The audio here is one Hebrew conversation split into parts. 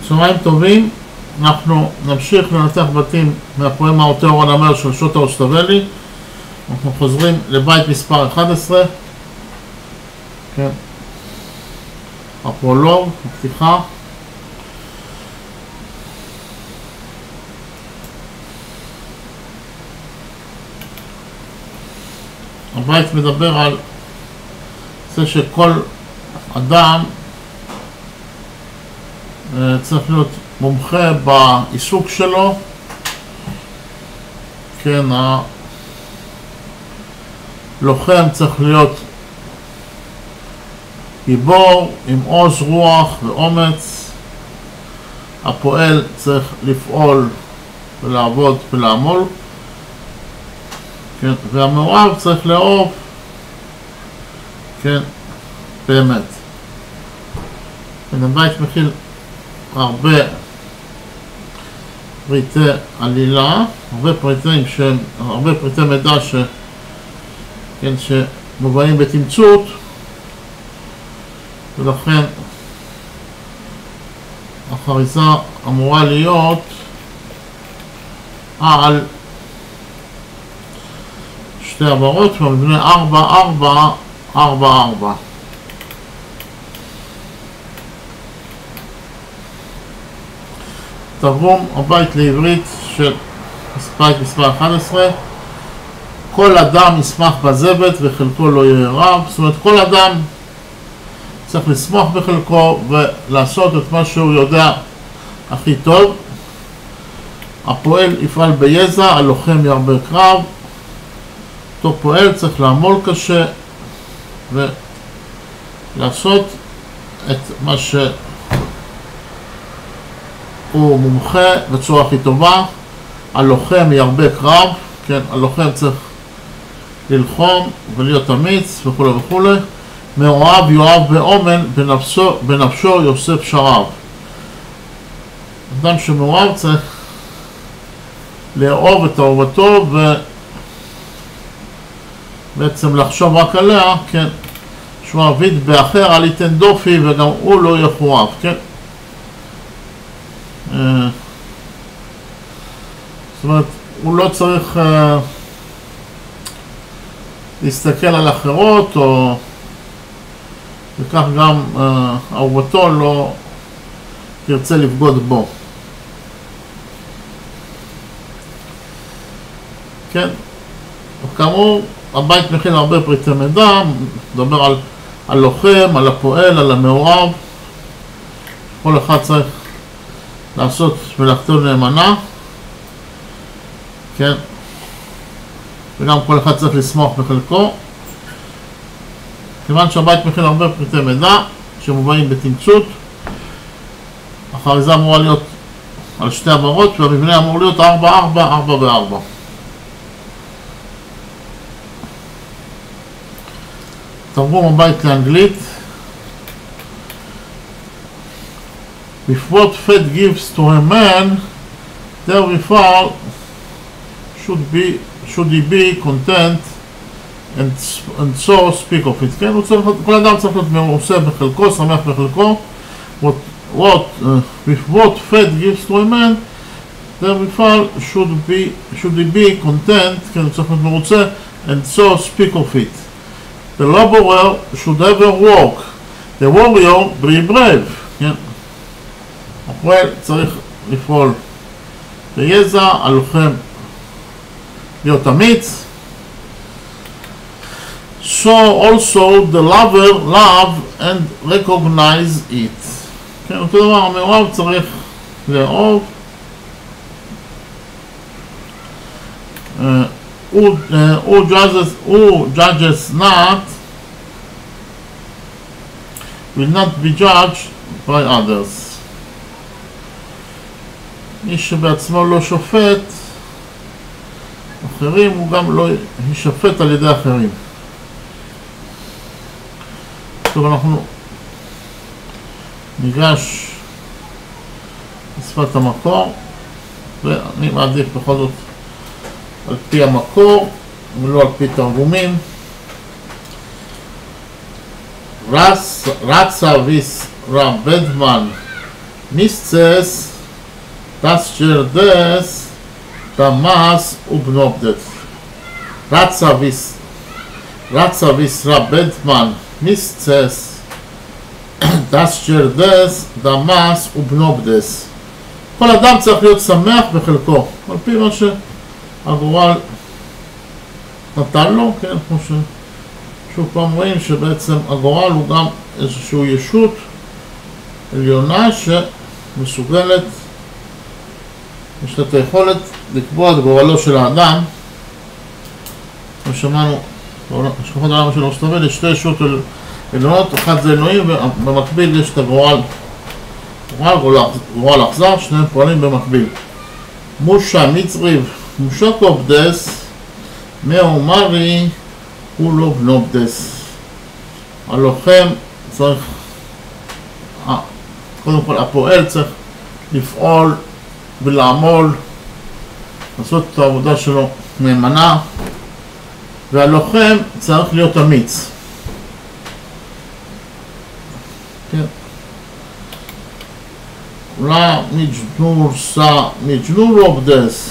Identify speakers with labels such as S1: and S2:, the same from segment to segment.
S1: צהריים טובים, אנחנו נמשיך לנתח בתים מהפואמה האותיאור הנמר של שוטה רוסטבלי. אנחנו חוזרים לבית מספר 11. כן. הפרולוג, הפתיחה. הבית מדבר על זה שכל אדם צריך להיות מומחה בעיסוק שלו. כן, הלוחם צריך להיות גיבור עם עוז רוח ואומץ. הפועל צריך לפעול ולעבוד ולעמול. כן, והמאוהב צריך לאהוב. כן, באמת. הבית מכיל הרבה פריטי עלילה, הרבה פריטי מידע כן, שמובאים בתמצות, ולכן החריזה אמורה להיות על שתי עברות במבנה 4-4-4-4. תרגום הבית לעברית של בית מספר 11. כל אדם ישמח בזבת וחלקו לא יהיה רב. זאת אומרת, כל אדם צריך לשמוח בחלקו ולעשות את מה שהוא יודע הכי טוב. הפועל יפעל ביזע, הלוחם ירבה קרב. אותו פועל צריך לעמול קשה ולעשות את מה שהוא מומחה בצורה הכי טובה. הלוחם ירבה קרב, כן, הלוחם צריך ללחום ולהיות אמיץ וכו' וכו'. מאוהב יואב באומן, בנפשו יוסף שרב. אדם שמאוהב צריך לאהוב את אהובתו ובעצם לחשוב רק עליה, כן, שהוא אביד באחר אל ייתן דופי וגם הוא לא יחורב, כן. זאת אומרת, הוא לא צריך להסתכל על אחרות, או וכך גם אהובתו לא תרצה לפגוד בו. כן, וכאמור, הבית מכיל הרבה פריטי מידע, מדבר על הלוחם, על הפועל, על המאוהב. כל אחד צריך לעשות מלאכתו נאמנה, כן, וגם כל אחד צריך לשמוח בחלקו. כיוון שהבית מכיל הרבה פריטי מידע שמובאים בתמצות, החריזה אמורה להיות על שתי עברות והמבנה אמור להיות 4-4-4-4. תרגום הבית לאנגלית. If what fate gives to a man, therefore should he be content and so speak of it. כן, כל אדם צריך להיות מרוצה בחלקו, שמח בחלקו. With what fate gives to a man, therefore should he be content, כן, הוא צריך להיות מרוצה, and so speak of it. The laborer should ever work, the warrior be brave. כן, הפועל צריך לפעול ביזע, הלוחם להיות אמיץ. So also the lover love and recognize it. כן, אותו דבר, המאוהב צריך לאהוב. who judges not will not be judged by others. מי שבעצמו לא שופט אחרים, הוא גם לא יישפט על ידי אחרים. טוב, אנחנו ניגש לשפת המקור, ואני מעדיף בכל זאת על פי המקור ולא על פי תרגומים. רצה ויס רב בדמן מיסצס, דאסצ'ר דס, דמאס ובנובדס. רצה ויסרה בדמן, מיסצס, דאסצ'ר דס, דמאס ובנובדס. כל אדם צריך להיות שמח בחלקו, על פי מה שהגורל נתן לו, כן, כמו שוב פעם רואים שבעצם הגורל הוא גם איזושהי ישות עליונה שמסוגלת, יש לה את היכולת לקבוע את גורלו של האדם. כמו שמענו, השקפות העולם של רוסטבלי, שתי ישות עליונות, אחת זה אלוהים ובמקביל יש את הגורל, גורל אכזר, שניהם פועלים במקביל. מושה מצריב מושק עובדס מאומרי הוא לא בנובדס. הלוחם צריך, קודם כל הפועל צריך לפעול ולעמול, לעשות את העבודה שלו נאמנה, והלוחם צריך להיות אמיץ. כן. אולי מג'נור עובדס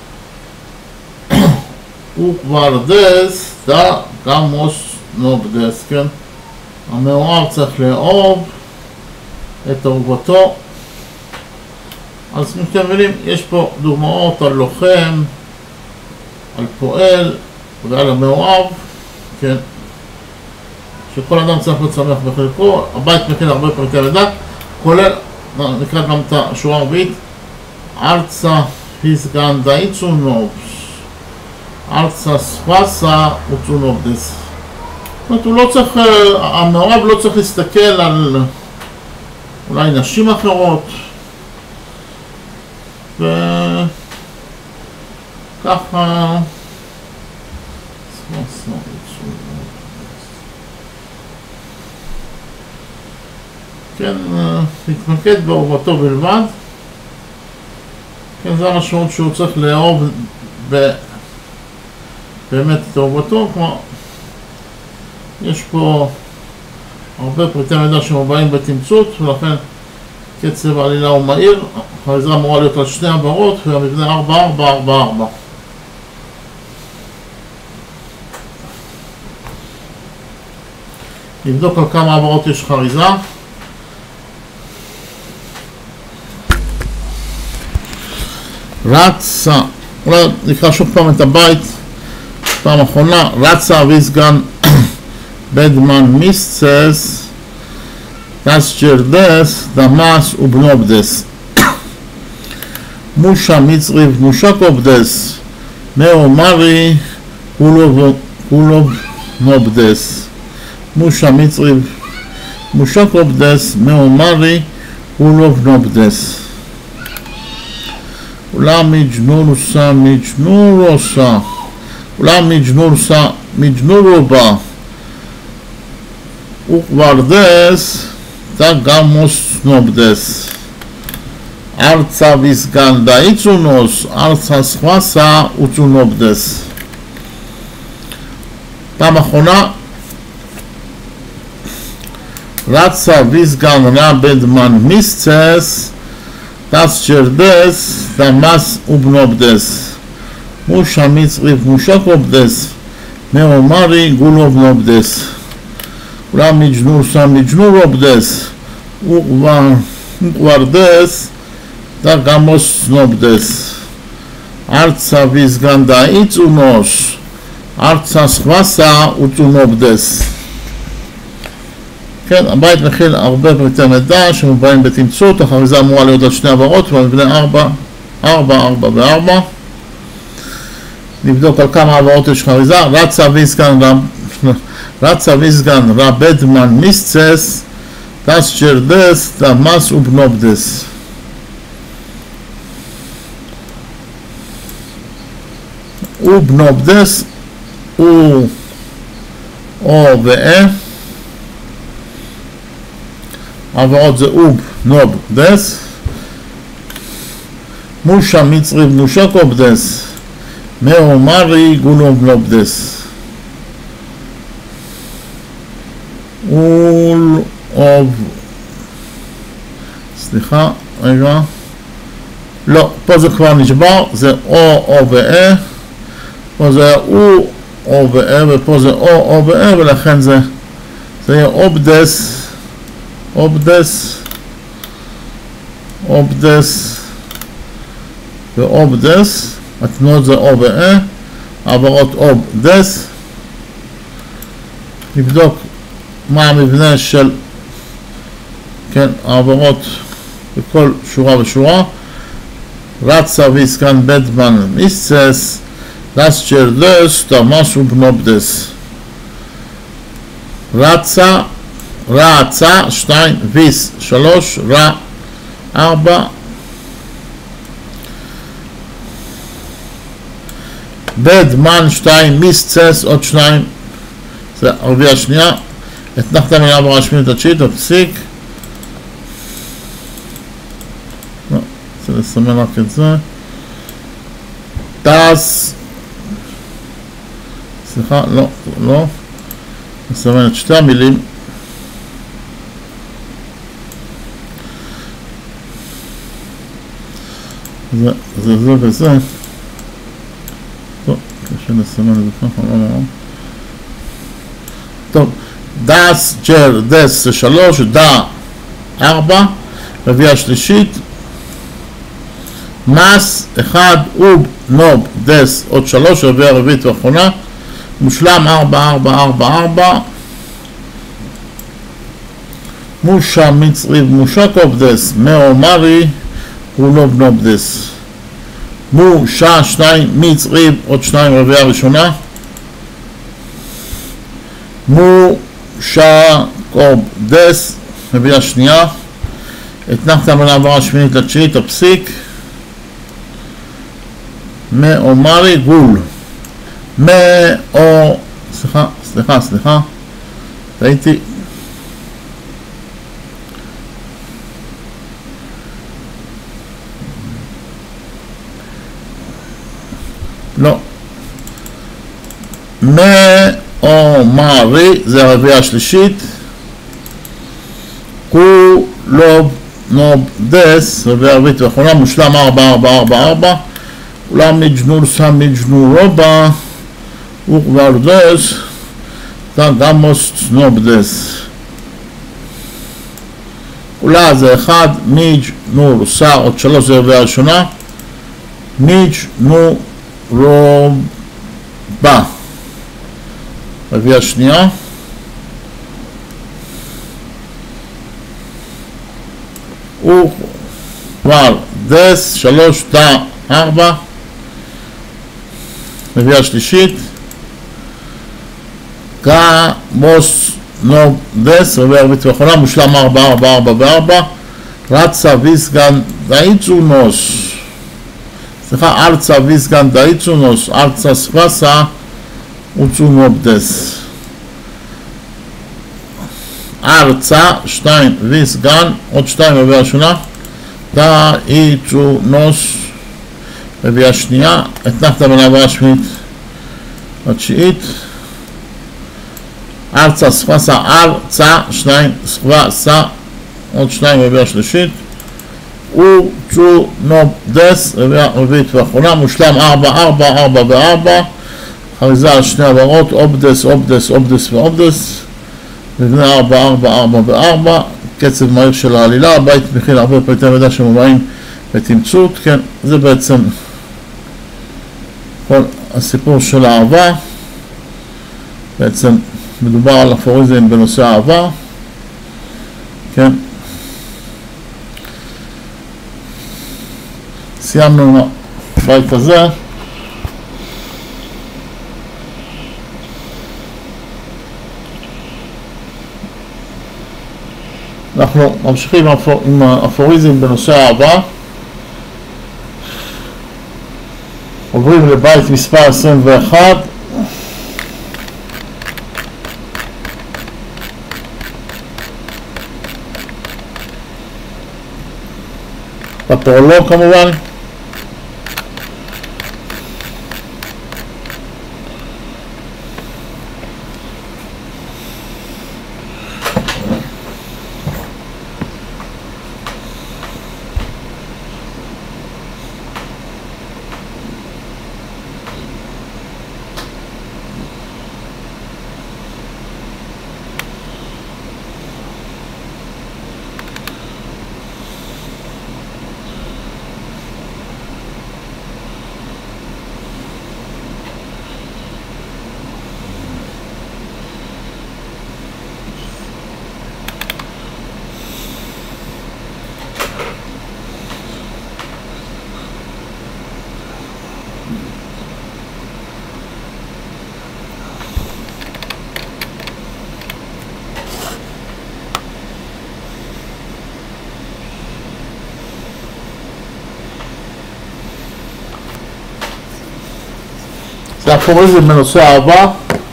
S1: וכברדס דה גמוס נובדס, כן? המאוהב צריך לאהוב את אהובתו. אז כמו שאתם מבינים, יש פה דוגמאות על לוחם, על פועל ועל המאוהב, כן? שכל אדם צריך להיות שמח בחלקו. הבית מכין הרבה פרטי מידע, כולל, נקרא גם את השורה הרביעית, ארצה היסגנדאיצו נובס, ארצה ספסה וצונובדס. זאת אומרת, הוא לא צריך, המאוהב לא צריך להסתכל על אולי נשים אחרות, וככה כן, להתמקד באהובתו בלבד. כן, זה המשמעות שהוא צריך לאהוב באמת את אהובתו. כלומר, יש פה הרבה פריטי מידע שמובאים בתמצות, ולכן קצב העלילה הוא מהיר. החריזה אמורה להיות על שני עברות, והמבנה 4-4-4-4. נבדוק על כמה עברות יש חריזה. רצה, אולי נקרא שוב פעם את הבית, פעם אחרונה. רצה ויסגן בדמן מיסצס, דאסצ'ר דס, דמאס ובנובדס. מושה מצריב מושק עובדס, מאומרי כולו נובדס. מושה מצריב מושק עובדס, מאומרי כולו נובדס. אולם מג'נורובה וכברדס דה גמוס נובדס. ארצה ויסגנדאיצונוס, ארצה ספסה וצונובדס. פעם אחרונה. רצה ויסגן רבדמן מיסצס, דאסצ'ר דס, דמאס ובנובדס. מושה מצריב מושק עובדס, מאומרי גולו בנובדס. אולם מג'נור עובדס, וכברדס, דה גמוס נובדס. ארצה ויסגנדאיצונוס, ארצה ספסה וצונובדס. כן, הבית מכיל הרבה פריטי מידע שמובאים בתמצות. החריזה אמורה להיות על שני עברות, והמבנה 4-4-4. נבדוק על כמה עברות יש חריזה. רצה ויסגן רבדמן מיסצס, דאסצ'ר דס, דמאס ובנובדס. ובנובדס הוא או ואה. העברות זה אוב נוב דס. מושה מצריב מושק עובדס, מאומרי גולוב נוב דס. אול אוב, סליחה, רגע, לא, פה זה כבר נשבר, זה או ו-אה, פה זה או ו-אה, ופה זה או ו-אה, ולכן זה יהיה אובדס, ואובדס, התנועות זה או ו-אה, העברות אובדס. נבדוק מה המבנה של, כן, העברות בכל שורה ושורה. רצה ויסקן בדמן מיסצס, das чердес, תמש ובנובדס. רצה, רצה, 2, ויס, 3, רע, 4. בדמן 2, מיסצס, עוד 2. זה הרביעה השנייה. התנחת מילה עברה השמינית התשיעית, הפסיק. לא, רוצה לסמן רק את זה. טס. סליחה, לא. נסמן את שתי המילים. זה וזה. טוב, קשה לסמן את זה ככה, לא. טוב, דס, ג'ר, דס זה 3, דה 4, רביעה שלישית, מס 1, אוב, נוב, דס, עוד 3, רביעה רביעית ואחרונה, מושלם 4, 4, 4, 4, מושה מצרי ומושה קובדס, מאו מרי, הוא נוב נוב דס, מושה 2, מצרי, עוד 2, רביעה ראשונה, מושה קובדס, רביעה שנייה, התנחת מלעברה השמינית לתשיעית, הפסיק, מאו מרי, גול, מאו, סליחה, ראיתי, לא, מאו מרי, זה הרביעה השלישית, קולוב נוב דס, רביעה רביעית ואחרונה, מושלם 4, 4, 4, 4, אולם מג'נור סם מג'נור רובה, וכברדס, תגמוס נובדס. אולה זה 1, מג'נור סע, עוד 3 זה רביעה ראשונה, מג'נור רובה, רביעה שנייה, וכברדס, 3, דה 4, רביעה שלישית, גמוס נובדס, רביעה רביעית ואחרונה, מושלם 4, 4, 4 ו-4, רצה ויסגן דאיצונוס, ארצה ויסגן דאיצונוס, ארצה ספסה וצונובדס, ארצה 2 ויסגן, עוד 2 רביעה ראשונה, דאיצונוס, רביעה שנייה, התנחת מלעברה השמינית התשיעית, ארצה ספסה, ארצה 2 ספסה, עוד 2 רביעה שלישית, וצונובדס, רביעה רביעית ואחרונה, מושלם 4, 4, 4 ו-4, חריזה על שני עברות, אובדס, אובדס, אובדס ואובדס, מבנה 4, 4, 4 ו-4, קצב מהיר של העלילה, הבית מכיל הרבה פריטי מידע שמובאים בתמצות, כן, זה בעצם כל הסיפור של האהבה, בעצם מדובר על אפוריזם בנושא האהבה, כן, סיימנו עם הבית הזה, אנחנו ממשיכים עם האפוריזם בנושא האהבה, עוברים לבית מספר 21, בפרולוג כמובן, זה אפוריזם בנושא אהבה.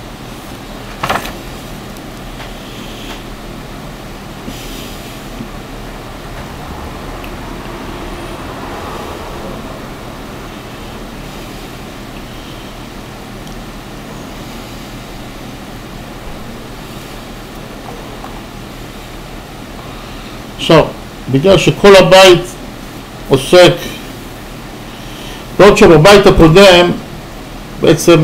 S1: עכשיו, בגלל שכל הבית עוסק, בעוד שבבית הקודם בעצם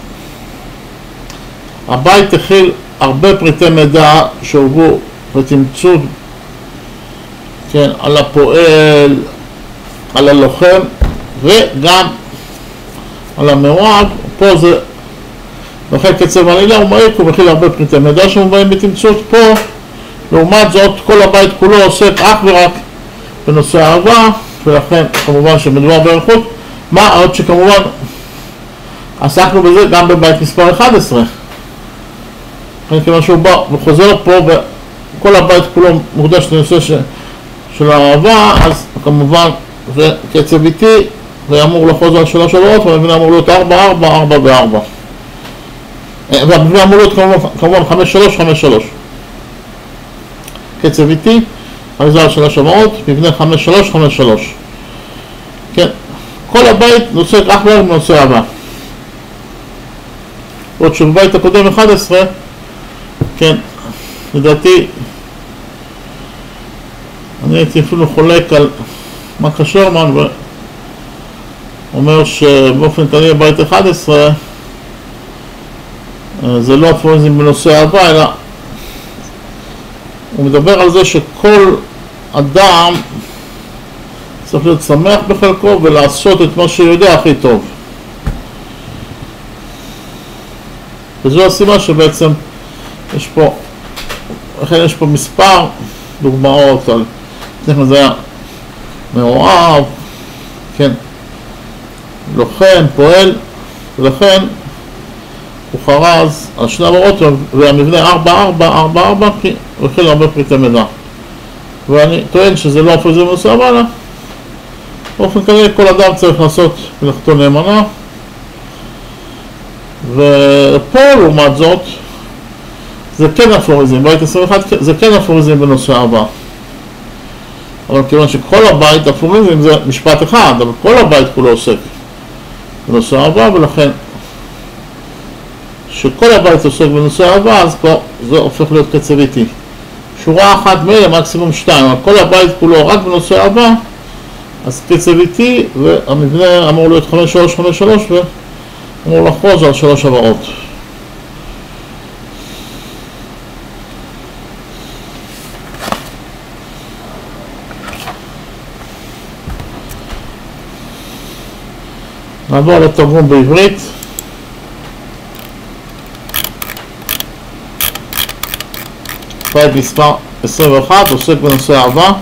S1: הבית הכיל הרבה פריטי מידע שהובאו בתמצות, כן, על הפועל, על הלוחם וגם על המאוהב. פה זה נוכל קצב עלילה ומעיק, הוא מכיל הרבה פריטי מידע שמובאים בתמצות. פה לעומת זאת כל הבית כולו עוסק אך ורק בנושא אהבה, ולכן כמובן שמדובר באריכות. מה עוד שכמובן עסקנו בזה גם בבית מספר 11, כיוון שהוא בא וחוזר פה וכל הבית כולו מוקדש לנושא של האהבה, אז כמובן זה קצב איטי, זה אמור לחוזר על 3 שבועות, והמבנה אמור להיות 4, 4, 4 ו-4, והמבנה אמור להיות כמובן 5, 3, 5, 3. קצב איטי, חזר על 3 שבועות, מבנה 5, 3, 5, 3. כן, כל הבית נושא אך ורק בנושא אהבה. עוד שבבית הקודם 11, כן, לדעתי אני הייתי אפילו חולק על מה קשורמן ואומר שבאופן כללי בבית 11 זה לא אפוריזם בנושא אהבה, אלא הוא מדבר על זה שכל אדם צריך להיות שמח בחלקו ולעשות את מה שהוא יודע הכי טוב. וזו הסיבה שבעצם יש פה, לכן יש פה מספר דוגמאות על לפני זה היה מאוהב, כן, לוחם, פועל, ולכן הוא חרז על 2 עברות והמבנה 4, 4, 4, 4 כי הוא הכיל הרבה פריטי מידע. ואני טוען שזה לא אפוריזם בנושא אהבה, באופן כללי כל אדם צריך לעשות מלאכתו נאמנה. ופה לעומת זאת זה כן אפוריזם, בית 21 זה כן אפוריזם בנושא אהבה, אבל כיוון שכל הבית אפוריזם זה משפט אחד, אבל כל הבית כולו עוסק בנושא אהבה, ולכן שכל הבית עוסק בנושא אהבה אז כבר זה הופך להיות קצב איטי. שורה אחת מאלה, מקסימום 2, אבל כל הבית כולו רק בנושא אהבה, אז קצב איטי, והמבנה אמור להיות 5, 3, 5, 3 ואמור לחוז על 3 עברות. נעבור לתרגום בעברית. בית מספר 21 עוסק בנושא אהבה.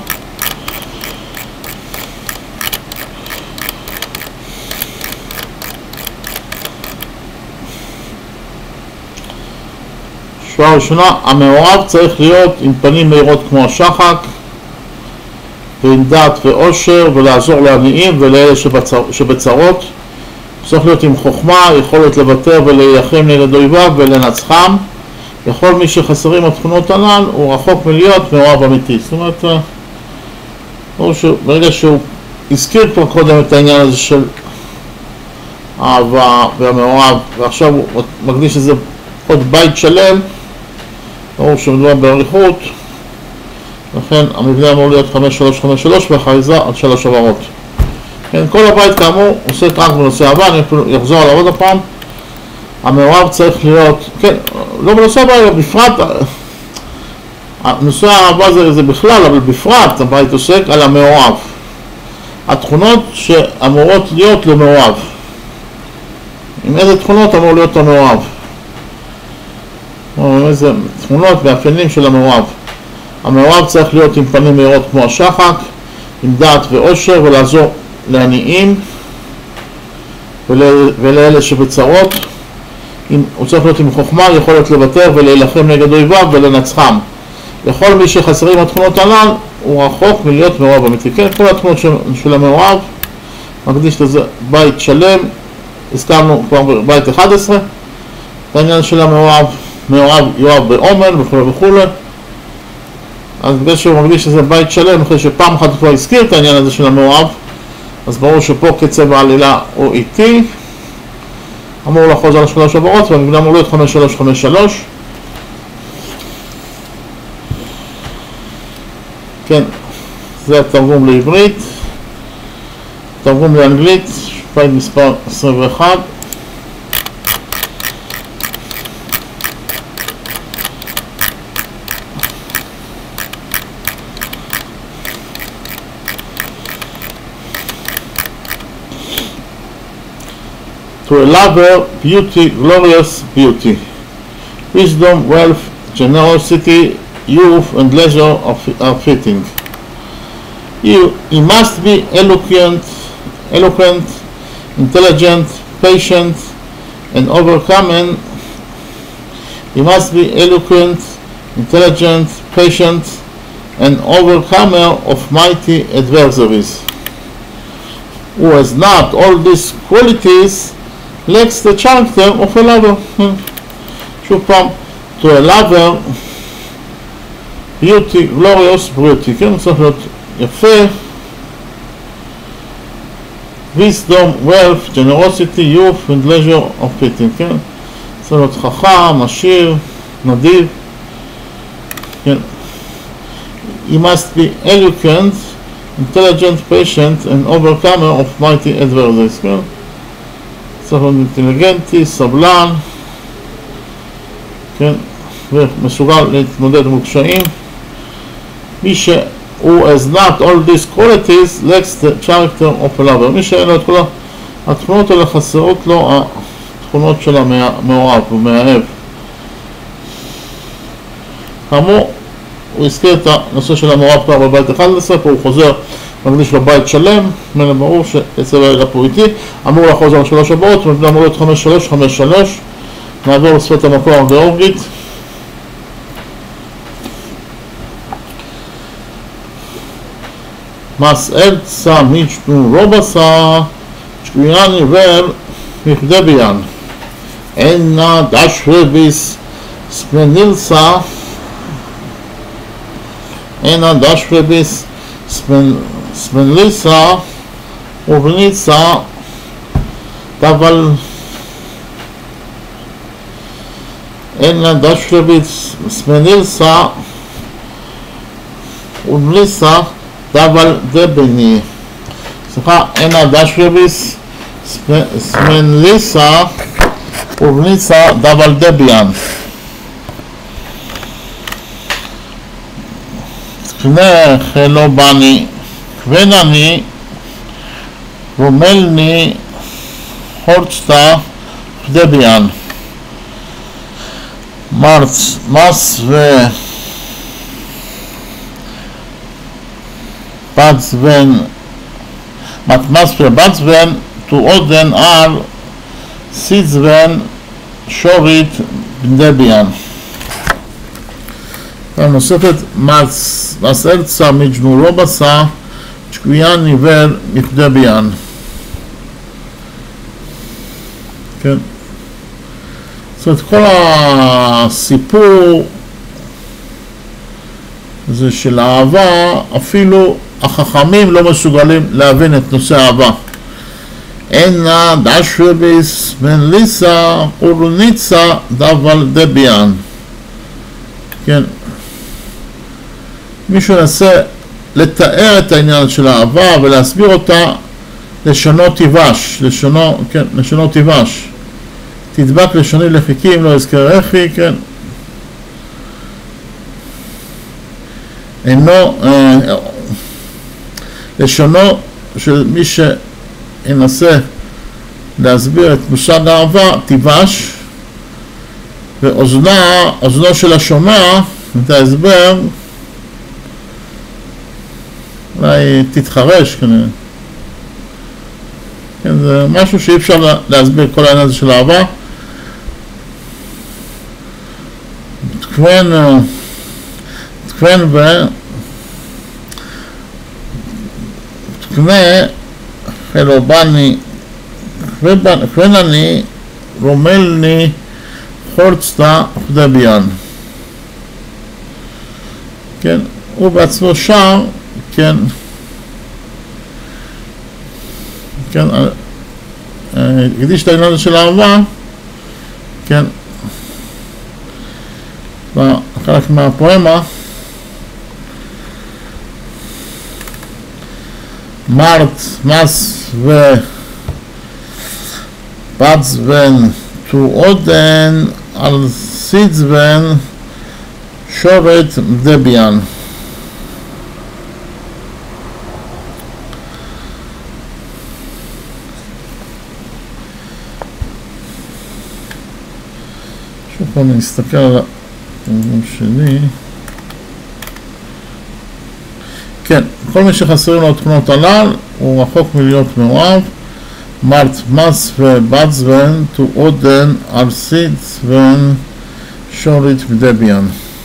S1: שורה ראשונה, המאוהב צריך להיות עם פנים מהירות כמו השחק ועם דעת ואושר ולעזור לעניים ולאלה שבצרות. צריך להיות עם חוכמה, יכולת לוותר ולהילחם נגד אויביו ולנצחם. לכל מי שחסרים התכונות הנ"ל הוא רחוק מלהיות מאוהב אמיתי. זאת אומרת, ברגע שהוא הזכיר כבר קודם את העניין הזה של אהבה והמאוהב, ועכשיו הוא מקדיש לזה עוד בית שלם, ברור שמדובר באריכות, לכן המבנה אמור להיות 5, 3, 5, 3 והחריזה עד 3 עברות. כן, כל הבית כאמור עוסק רק בנושא אהבה. אני אחזור עליו עוד הפעם. המאוהב צריך להיות, כן, לא בנושא אהבה, אלא בפרט, נושא האהבה זה בכלל, אבל בפרט הבית עוסק על המאוהב. התכונות שאמורות להיות למאוהב. עם איזה תכונות אמור להיות המאוהב? איזה תכונות מאפיינים של המאוהב. המאוהב צריך להיות עם פנים מהירות כמו השחק, עם דעת ואושר ולעזור לעניים ולאלה שבצרות. הוא צריך להיות עם חוכמה, יכולת לוותר ולהילחם נגד אויביו ולנצחם. לכל מי שחסרים התכונות הנ"ל הוא רחוק מלהיות מאוהב אמיתי. כן, כל התכונות של המאוהב מקדיש לזה בית שלם הזכרנו כבר בבית 11, את העניין של המעורב, יואב בעומר וכו'. אז בגלל שהוא מרגיש שזה בית שלם, אחרי שפעם אחת כבר הזכיר את העניין הזה של המעורב, אז ברור שפה קצב העלילה הוא איטי, אמור לחוז על 3 הבאות, והמבנה אמור להיות 5353. כן, זה התרגום לעברית. תרגום לאנגלית, בית מספר 21. To a lover, beauty, glorious beauty. Wisdom, wealth, generosity, youth, and leisure are fitting. He must be eloquent, intelligent, patient, and overcoming. He must be eloquent, intelligent, patient, and overcomer of mighty adversaries. Who has not all these qualities lacks the character of a lover. שוב פעם, to a lover, beauty, glorious beauty, כן? צריך להיות יפה, wisdom, wealth, generosity, youth, and leisure of fitting, כן? צריך להיות חכם, עשיר, נדיב, כן? He must be eloquent, intelligent, patient, and overcomer of mighty adversaries, כן? צריך להיות אינטליגנטי, סבלן, כן? ומסוגל להתמודד עם קשיים. מי who has not all these qualities lacks the character of a lover. מי שאין לו את כל התכונות האלה, חסרות לו התכונות של המאוהב ומאהב. כאמור, הוא הזכיר את הנושא של המאוהב כבר בבית 11, פה הוא חוזר מקדיש לו בית שלם, מן ברור שעצב הרגע פה איתי, אמור לחוזר על 3 הבאות, אמור להיות 5353. נעבור לשפת המקור הגאורגית. מסעלצה מישנו רובסה שקויאני ור מכדביאן אינה דשרביס ספנילסה אינה דשרביס ספנליסה ובניצה אבל אינה דשרביס ספנילסה ובניצה דבל דבני, סליחה, אינה דשרביס ספנליסה ובניצה דבל דביאן. קנה חלו בני, קוונני, רומלני, חורצתה, דביאן. מס Batsven to Oden are Sitzven Shorit Debian. נוספת מסעלצה מג'נו רובסה שקויאן עיוור מכדביאן. כן. זאת אומרת, כל הסיפור זה של אהבה, אפילו החכמים לא מסוגלים להבין את נושא האהבה. אינה דשרביס מנליסה אורניצה דבל דביאן. כן. מישהו נסה לתאר את העניין של האהבה ולהסביר אותה לשונו תיבש, לשונו תיבש. תדבק לשוני לחיקים, לא אזכרכי, כן. אינו, לשונו של מי שינסה להסביר את מושג האהבה תיבש, ואוזנו של השומע את ההסבר אולי תתחרש כנראה. כן, זה משהו שאי אפשר להסביר כל העניין הזה של אהבה. תקוון תקנה חלו בני כהנני רומלני חורצתה דביין. כן, הוא בעצמו שר, כן, כן, הקדיש את העניין הזה של אהבה, כן, חלק מהפואמה, מרט, מס ובצבן to עודן על סיצבן שורת דביין. שוב פעם נסתכל על התרגום שלי. כן, כל מי שחסרים לו תכונות הלל הוא רחוק מלהיות מאוהב. מרט מס ובצבן to עודן על סיצבן שורת דביין.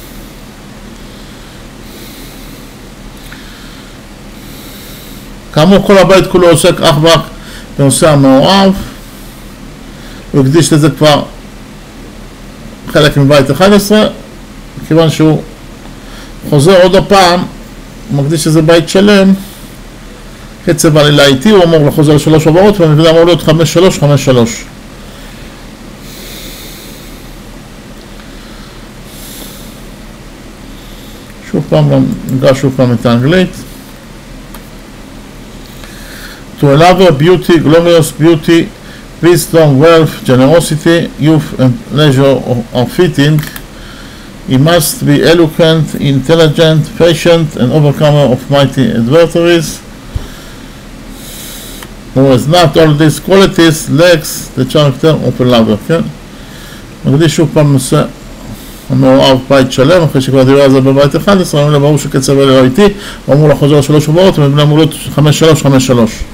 S1: כאמור, כל הבית כולו עוסק אך ורק בנושא המאוהב. הוא הקדיש לזה כבר חלק מבית 11, כיוון שהוא חוזר עוד הפעם, הוא מקדיש לזה בית שלם, קצב עלילה איתי, הוא אמור לחוזר 3 עברות, והמבנה אמור להיות 5-3-5-3. שוב פעם, ניגש שוב פעם את האנגלית. To a lover, beauty, glorious beauty, wisdom, wealth, generosity, youth and leisure are fitting. He must be eloquent, intelligent, patient, and overcomer of mighty adversaries. Who has not all these qualities lacks the character of a lover. כן? מקדיש שוב פעם נושא המאוהב בית שלם, אחרי שכבר דיבר על זה בבית 11, אמרו לברור שקצב אלה לא איתי, הוא אמור לחוזר 3 עברות, ומבנה אמור להיות 5-3-5-3.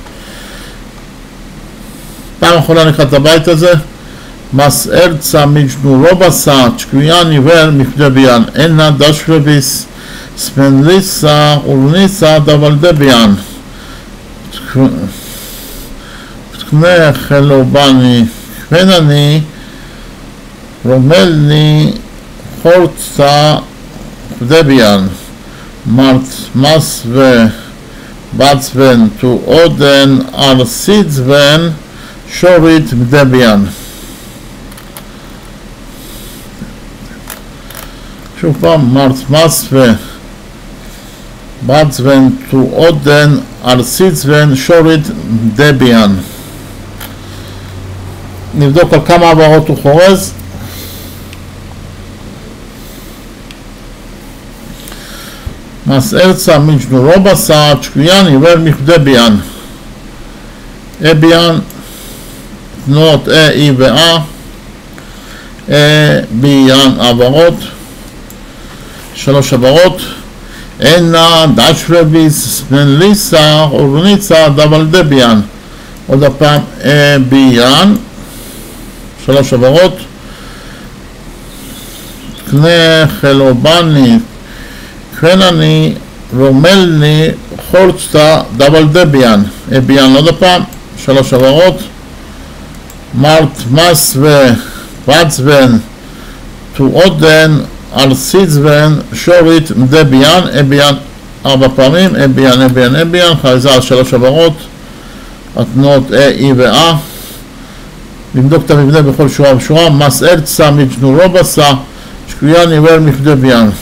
S1: פעם אחרונה נקרא את הבית הזה. מס ארצה מג'נו רובסה צ'קויאן עיוור מכדביין אינה דשרביס ספנליסה אורניסה דבל דביין תקנה חלובני כהנני רומלני חורצה דביין מרט מס ובצבן to עודן על סיצבן שורת דביין. שוב פעם, מרט מס ובצבן to עודן על סיצבן שורת דביין. נבדוק על כמה עברות הוא חורז. מס ארצה מג'נו רובסה צ'קויאן עיוור מכדביין. אביין תנועות A, E ו-A, ביין עברות, 3 עברות, אינה דשרביס ספנליסה אורניצה דבל דביין. עוד הפעם ביין, 3 עברות, קנה חלובני כהנני רומלני חורצתה דבל דביין. ביין עוד הפעם, 3 עברות, מרט מס ובצבן to עודן על סיצבן שורת דביין. אביין 4 פעמים, אביין, חריזה על 3 עברות, התנועות A, E ו-A. נבדוק את המבנה בכל שורה ושורה. מס ארצה מג'נו רובסה צ'קויאן עיוור מכדביין.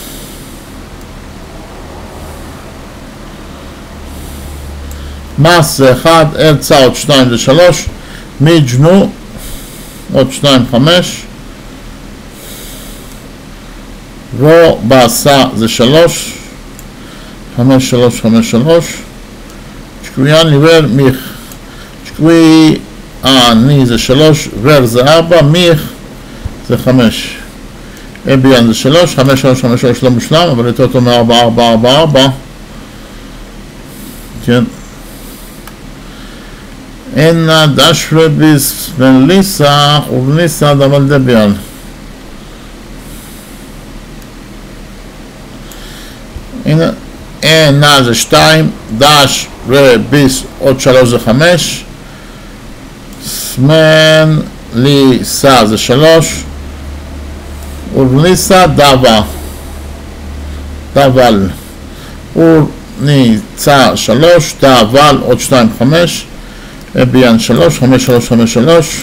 S1: מס זה 1, ארצה עוד 2 זה 3, מג'נו עוד 2, 5, רובסה זה 3, 5, 3, 5, 3, צ'קויאן עיוור מיך, צ'קויאני זה 3, ור זה 4, מיך זה 5, אביין זה 3, 5, 3, 5, 3 לא מושלם, אבל יותר טוב מ-4, 4, 4, 4, כן. אינה דשרביס ספנליסה אורניסה דבל דביין. אינה זה 2, דש רביס עוד 3 זה 5, ורוסמן ליסה זה 3, אורניסה דבה, דבל, אורניצה 3, דבל עוד 2, 5, אביאן 3, 5, 3, 5, 3,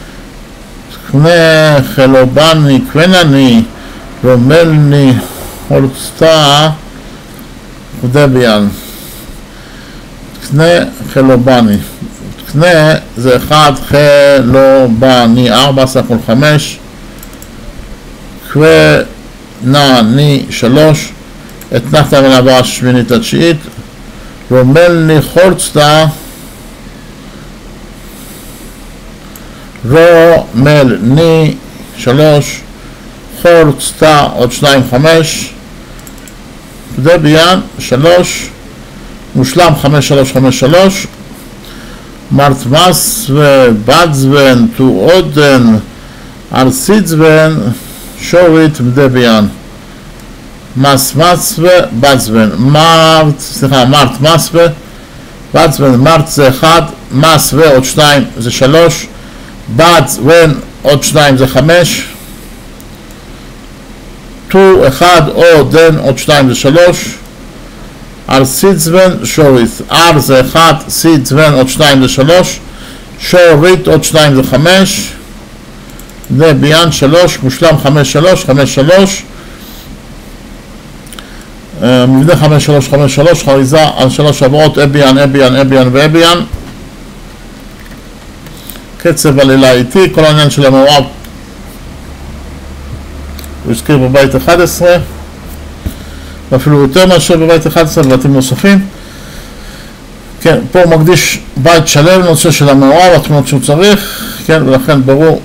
S1: קנה חלובני, קוונני, רומלני, הורצתה, דביאן, קנה חלובני, קנה זה 1, חלובני, 4 סך הכל 5, קוונני 3, אתנחת ולעבר השמינית התשיעית, רומלני חורצתה, רומלני 3, חורצתה עוד 2, 5, דביאן 3, מושלם 5, 3, 5, 3, מרטמס ובדזבן, תועודן, ארסידזבן, שורית דביאן, מסמס ובדזבן, מרטמס ובדזבן, מרט זה 1, מס ועוד 2 זה 3, בדזבן עוד 2 זה 5, תו 1 עודן עוד 2 זה 3, ארסידזבן שורית, אר זה 1, סידזבן עוד 2 זה 3, שורית עוד 2 זה 5, דביאן 3, מושלם 5, 3, 5, 3, מבנה 5, 3, 5, 3, חריזה על 3 עברות, אביאן, אביאן, אביאן ואביאן, קצב עלילה איתי, כל העניין של המעורב הוא הזכיר בבית 11, ואפילו יותר מאשר בבית 11 בבתים נוספים. כן, פה הוא מקדיש בית שלם לנושא של המעורב, התמונות שהוא צריך, כן, ולכן ברור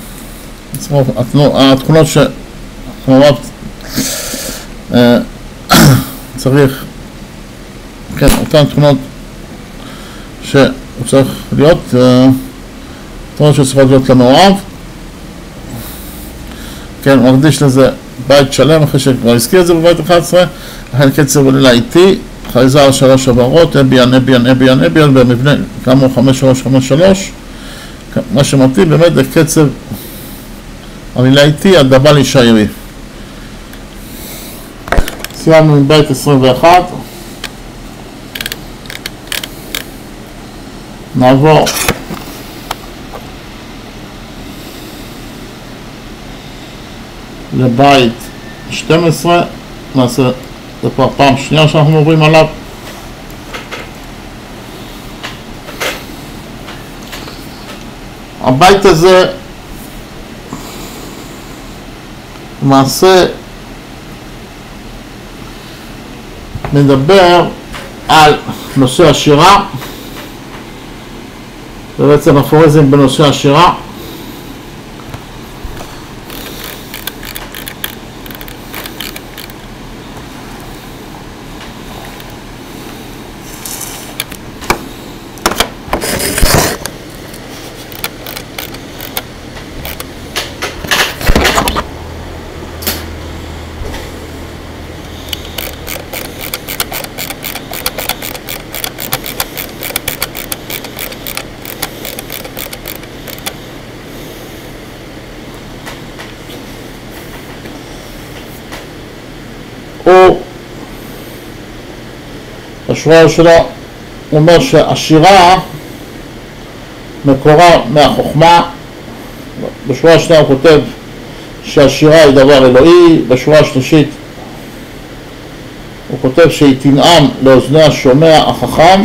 S1: התכונות שהמעורב צריך, כן, אותן תכונות שהוא צריך להיות, תכונות שצריכות להיות למעורב. כן, הוא מקדיש לזה בית שלם אחרי שכבר הזכיר את זה בבית 11, לכן קצב עלילה איתי, חריזה על 3 עברות, אביאן, אביאן, אביאן, אביאן, במבנה כאמור 5, 3, 5, 3, מה שמתאים באמת זה קצב עלילה איתי, הדבל ישיירי. סיימנו עם בית 21, נעבור לבית 12, נעשה, זה כבר פעם שנייה שאנחנו עוברים עליו. הבית הזה למעשה מדבר על נושא השירה, זה בעצם אפוריזם בנושא השירה. בשורה שלו הוא אומר שהשירה מקורה מהחוכמה. בשורה השנייה הוא כותב שהשירה היא דבר אלוהי. בשורה השלישית הוא כותב שהיא תנעם לאוזני השומע החכם.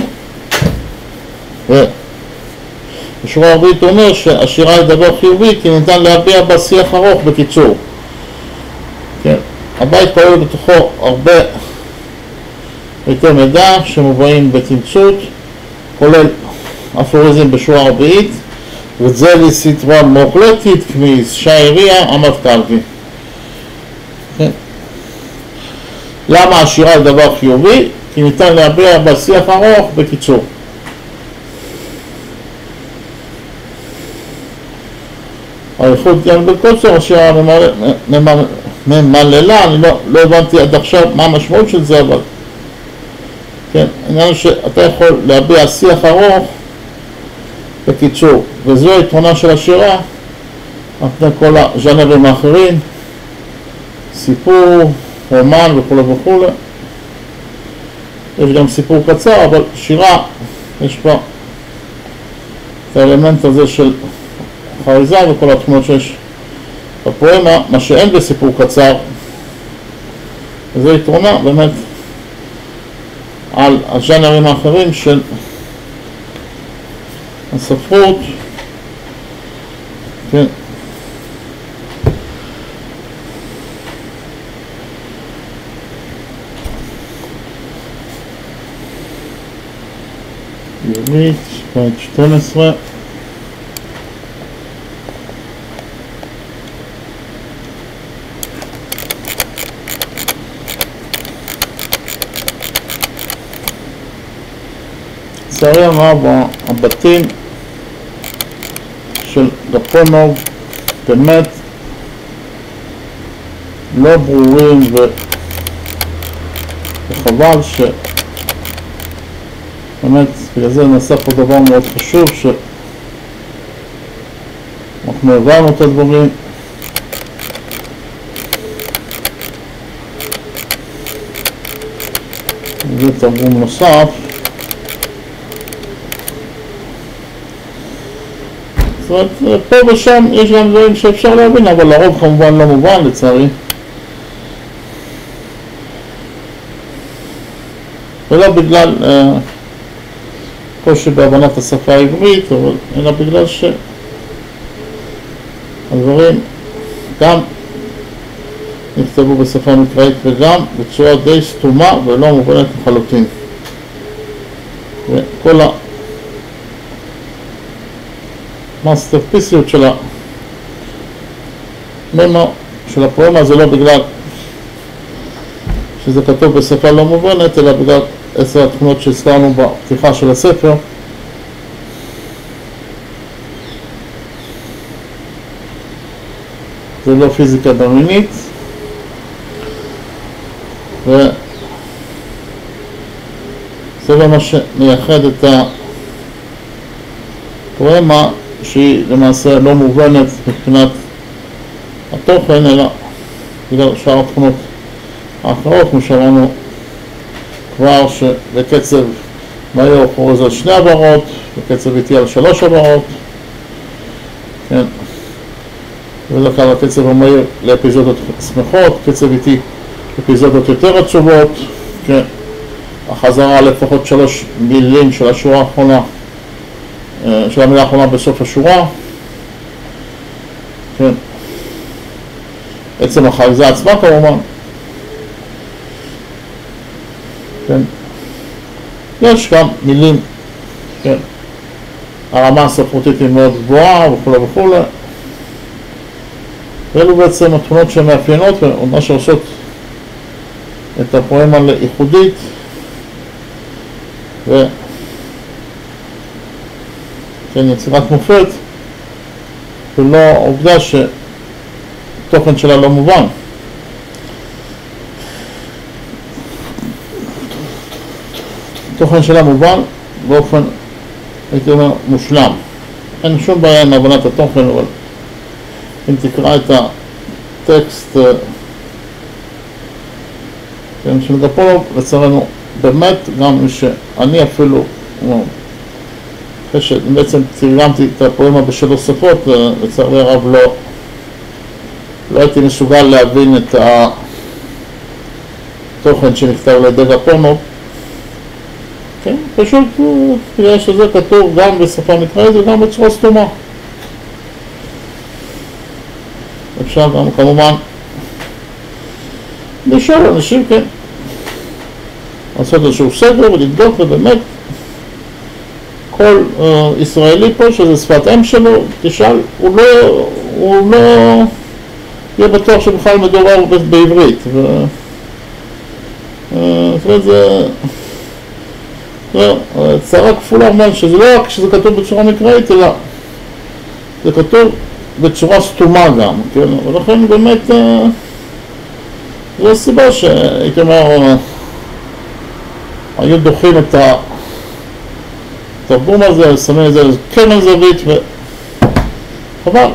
S1: ובשורה הרביעית הוא אומר שהשירה היא דבר חיובי כי ניתן להביע בה שיח ארוך. בקיצור, כן, הבית כולל בתוכו הרבה היתר מידע שמובאים בתמצות, כולל אפוריזם בשורה הרביעית, וזה לסתרה מוחלטת כמיס שעיריה עמד קלבי. למה השירה היא דבר חיובי? כי ניתן להביע בשיח ארוך. בקיצור, האיכות גם בקוצר השירה ממללה. אני לא הבנתי עד עכשיו מה המשמעות של זה, אבל כן, העניין שאתה יכול להביע שיח ארוך בקיצור, וזו היתרונה של השירה על פני כל הז'אנרים האחרים, סיפור, רומן וכו' וכו'. יש גם סיפור קצר, אבל שירה יש בה את האלמנט הזה של חריזה וכל התמונות שיש בפואמה, מה שאין בסיפור קצר. וזו יתרונה באמת על הז'אנרים האחרים של הספרות. כן. יומית, בית 12. לצערי הרב, הבתים של גפונוב באמת לא ברורים, וחבל באמת, בגלל זה נעשה פה דבר מאוד חשוב, שאנחנו הבנו את הדברים. זה תרגום נוסף. זאת אומרת, פה ושם יש גם דברים שאפשר להבין, אבל לרוב כמובן לא מובן לצערי. ולא בגלל קושי בהבנת השפה העברית, אלא בגלל שהדברים גם נכתבו בשפה מקראית וגם בצורה די סתומה ולא מובנת לחלוטין. וכל המאסטרפיסיות של הממו של הפואמה זה לא בגלל שזה כתוב בשפה לא מובנת, אלא בגלל 10 התמונות שהזכרנו בפתיחה של הספר. זה לא פיזיקה דמיונית, וזה לא מה שמייחד את הפואמה, שהיא למעשה לא מובנת מבחינת התוכן, אלא בגלל שאר התכונות האחרות, כמו שאמרנו כבר, שבקצב מהיר הוא חורז על 2 עברות, בקצב איטי על 3 עברות, כן, וזה קרה הקצב המהיר לאפיזודות שמחות, קצב איטי לאפיזודות יותר עצובות, כן, החזרה לפחות 3 מילים של השורה האחרונה, של המילה האחרונה בסוף השורה, כן, עצם החריזה עצמה כמובן, כן, יש גם מילים, כן, הרמה הספרותית היא מאוד גבוהה וכו' וכו'. ואלו בעצם התכונות שמאפיינות ומה שעושות את הפואמה לייחודית, וכן, יצירת מופת, ולא עובדה שתוכן שלה לא מובן. תוכן שלה מובן באופן, הייתי אומר, מושלם. אין שום בעיה עם הבנת התוכן, אבל אם תקרא את הטקסט של גפונוב, לצערנו באמת, גם שאני אפילו, אחרי שבעצם תרגמתי את הפואמה ב3 שפות, לצערי הרב לא הייתי מסוגל להבין את התוכן שנכתב על ידי גפונוב. כן, פשוט בגלל שזה כתוב גם בשפה מקראית וגם בצורה סתומה. אפשר גם כמובן לשאול אנשים, כן, לעשות איזשהו סדר ולבדוק, ובאמת כל ישראלי פה שזה שפת אם שלו, תשאל, הוא לא יהיה בטוח שבכלל מדובר בעברית. זה צרה כפולה, אומר שזה לא רק שזה כתוב בצורה מקראית, אלא זה כתוב בצורה סתומה גם, כן? ולכן באמת זו הסיבה שהייתי אומר, היו דוחים התרגום הזה, שמים את זה כן על זווית וחבל.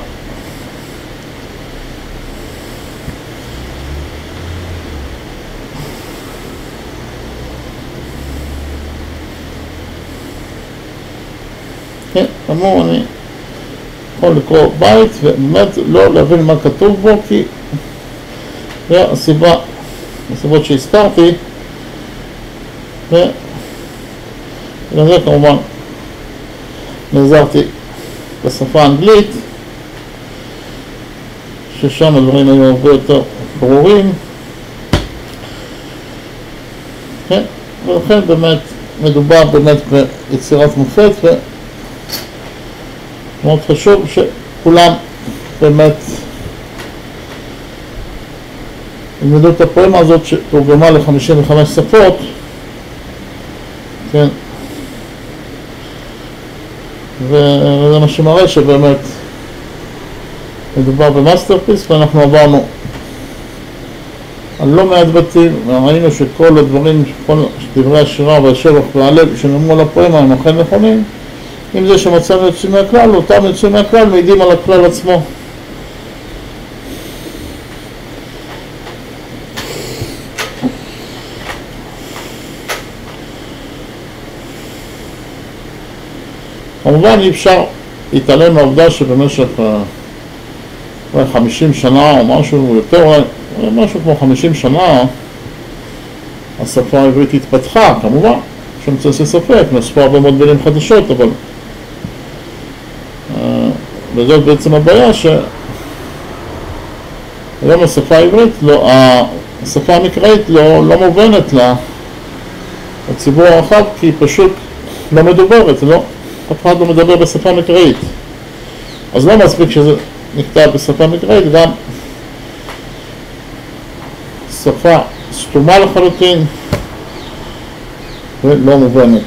S1: כן, אמרו, אני יכול לקרוא בית ובאמת לא להבין מה כתוב בו, כי זה הסיבות שהזכרתי, ולזה כמובן נעזרתי בשפה האנגלית, ששם הדברים היו הרבה יותר ברורים, כן, ולכן באמת מדובר באמת ביצירת מופת, ומאוד חשוב שכולם באמת ילמדו את הפואמה הזאת שתורגמה ל-55 שפות, כן, וזה מה שמראה שבאמת מדובר במאסטרפיס, ואנחנו עברנו על לא מעט בתים, וראינו שכל הדברים, כל דברי השירה והשבח וההלל שנאמרו על הפואמה הם אכן נכונים, עם זה שמצאנו יוצאים מהכלל, אותם יוצאים מהכלל מעידים על הכלל עצמו. כמובן אי אפשר להתעלם מהעובדה שבמשך 50 שנה או משהו יותר, משהו כמו 50 שנה השפה העברית התפתחה, כמובן, שמצא ספק, נוספו הרבה מאוד מילים חדשות, אבל וזאת בעצם הבעיה שהיום השפה העברית, השפה המקראית לא מובנת לציבור הרחב, כי היא פשוט לא מדוברת, אף אחד לא מדבר בשפה מקראית. אז לא מספיק שזה נכתב בשפה מקראית, גם שפה סתומה לחלוטין ולא מובנת.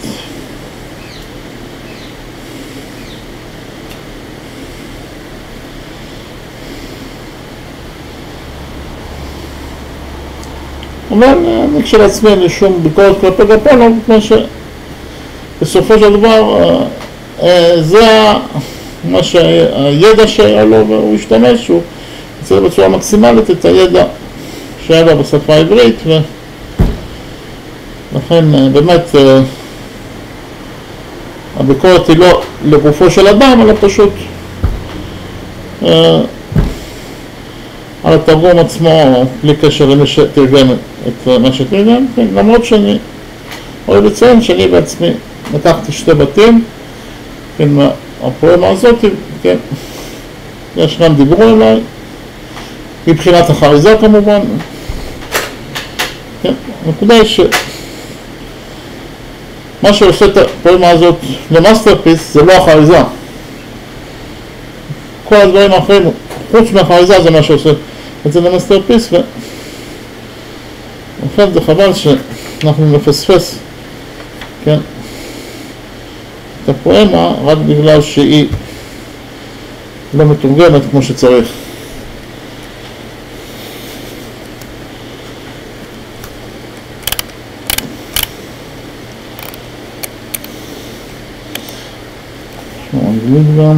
S1: אבל אני כשלעצמי אין לי שום ביקורת כלפי גפנו, מפני שבסופו של דבר זה מה שהידע שהיה לו, והוא השתמש, הוא יצא בצורה מקסימלית את הידע שהיה לו בשפה העברית, ולכן באמת הביקורת היא לא לגופו של אדם, אלא פשוט על התרגום עצמו, בלי קשר למי שתרגם את מה שתרגם, כן, למרות שאני אוהב לציין שאני בעצמי לקחתי 2 בתים, כן, מהפואמה הזאת, כן, יש גם דיברו אליי, מבחינת החריזה כמובן, כן, הנקודה היא שמה שעושה את הפואמה הזאת למאסטרפיס זה לא החריזה, כל הדברים האחרים, חוץ מהחריזה זה מה שעושה את זה למאסטרפיס, ולכן זה חבל שאנחנו נפספס, כן, את הפואמה רק בגלל שהיא לא מתורגמת כמו שצריך. אנגלית גם.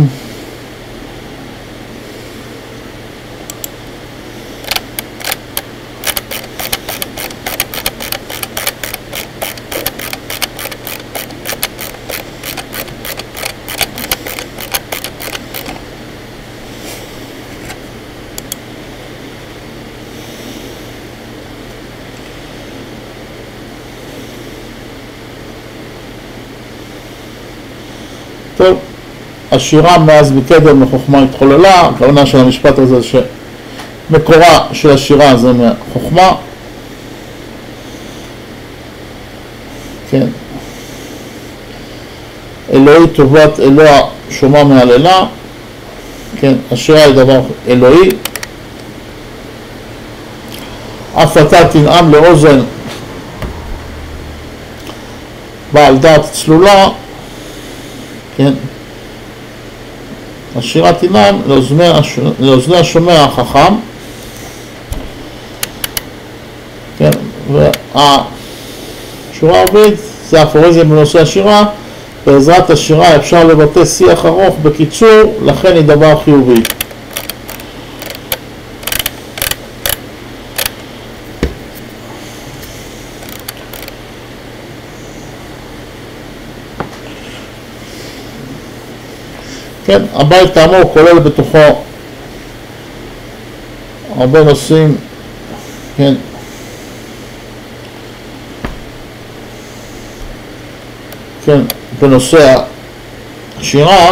S1: טוב, השירה מאז מקדם לחוכמה התחוללה, הכוונה של המשפט הזה שמקורה של השירה זה מחוכמה, כן, אלוהי טובת אלוה שומע מהללה, כן, השירה היא דבר אלוהי, אף אתה תנעם לאוזן בעל דעת צלולה, כן, השירה תנעם לאוזני השומע החכם, כן, והשורה הערבית זה אפוריזם בנושא השירה, בעזרת השירה אפשר לבטא שיח ארוך בקיצור, לכן היא דבר חיובי. כן, הבית כאמור כולל בתוכו הרבה נושאים, כן, כן, בנושא השירה,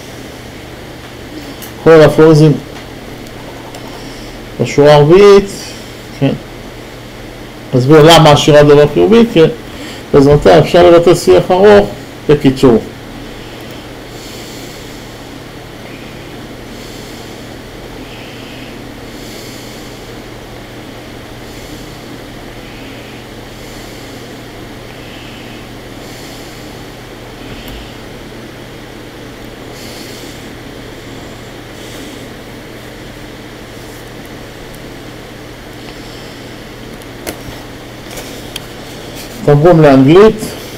S1: כל האפוריזם בשורה הרביעית, כן, נסביר למה השירה דבר חיובי, כי בעזרתה אפשר לבטא שיח ארוך בקיצור. תרגום לאנגלית.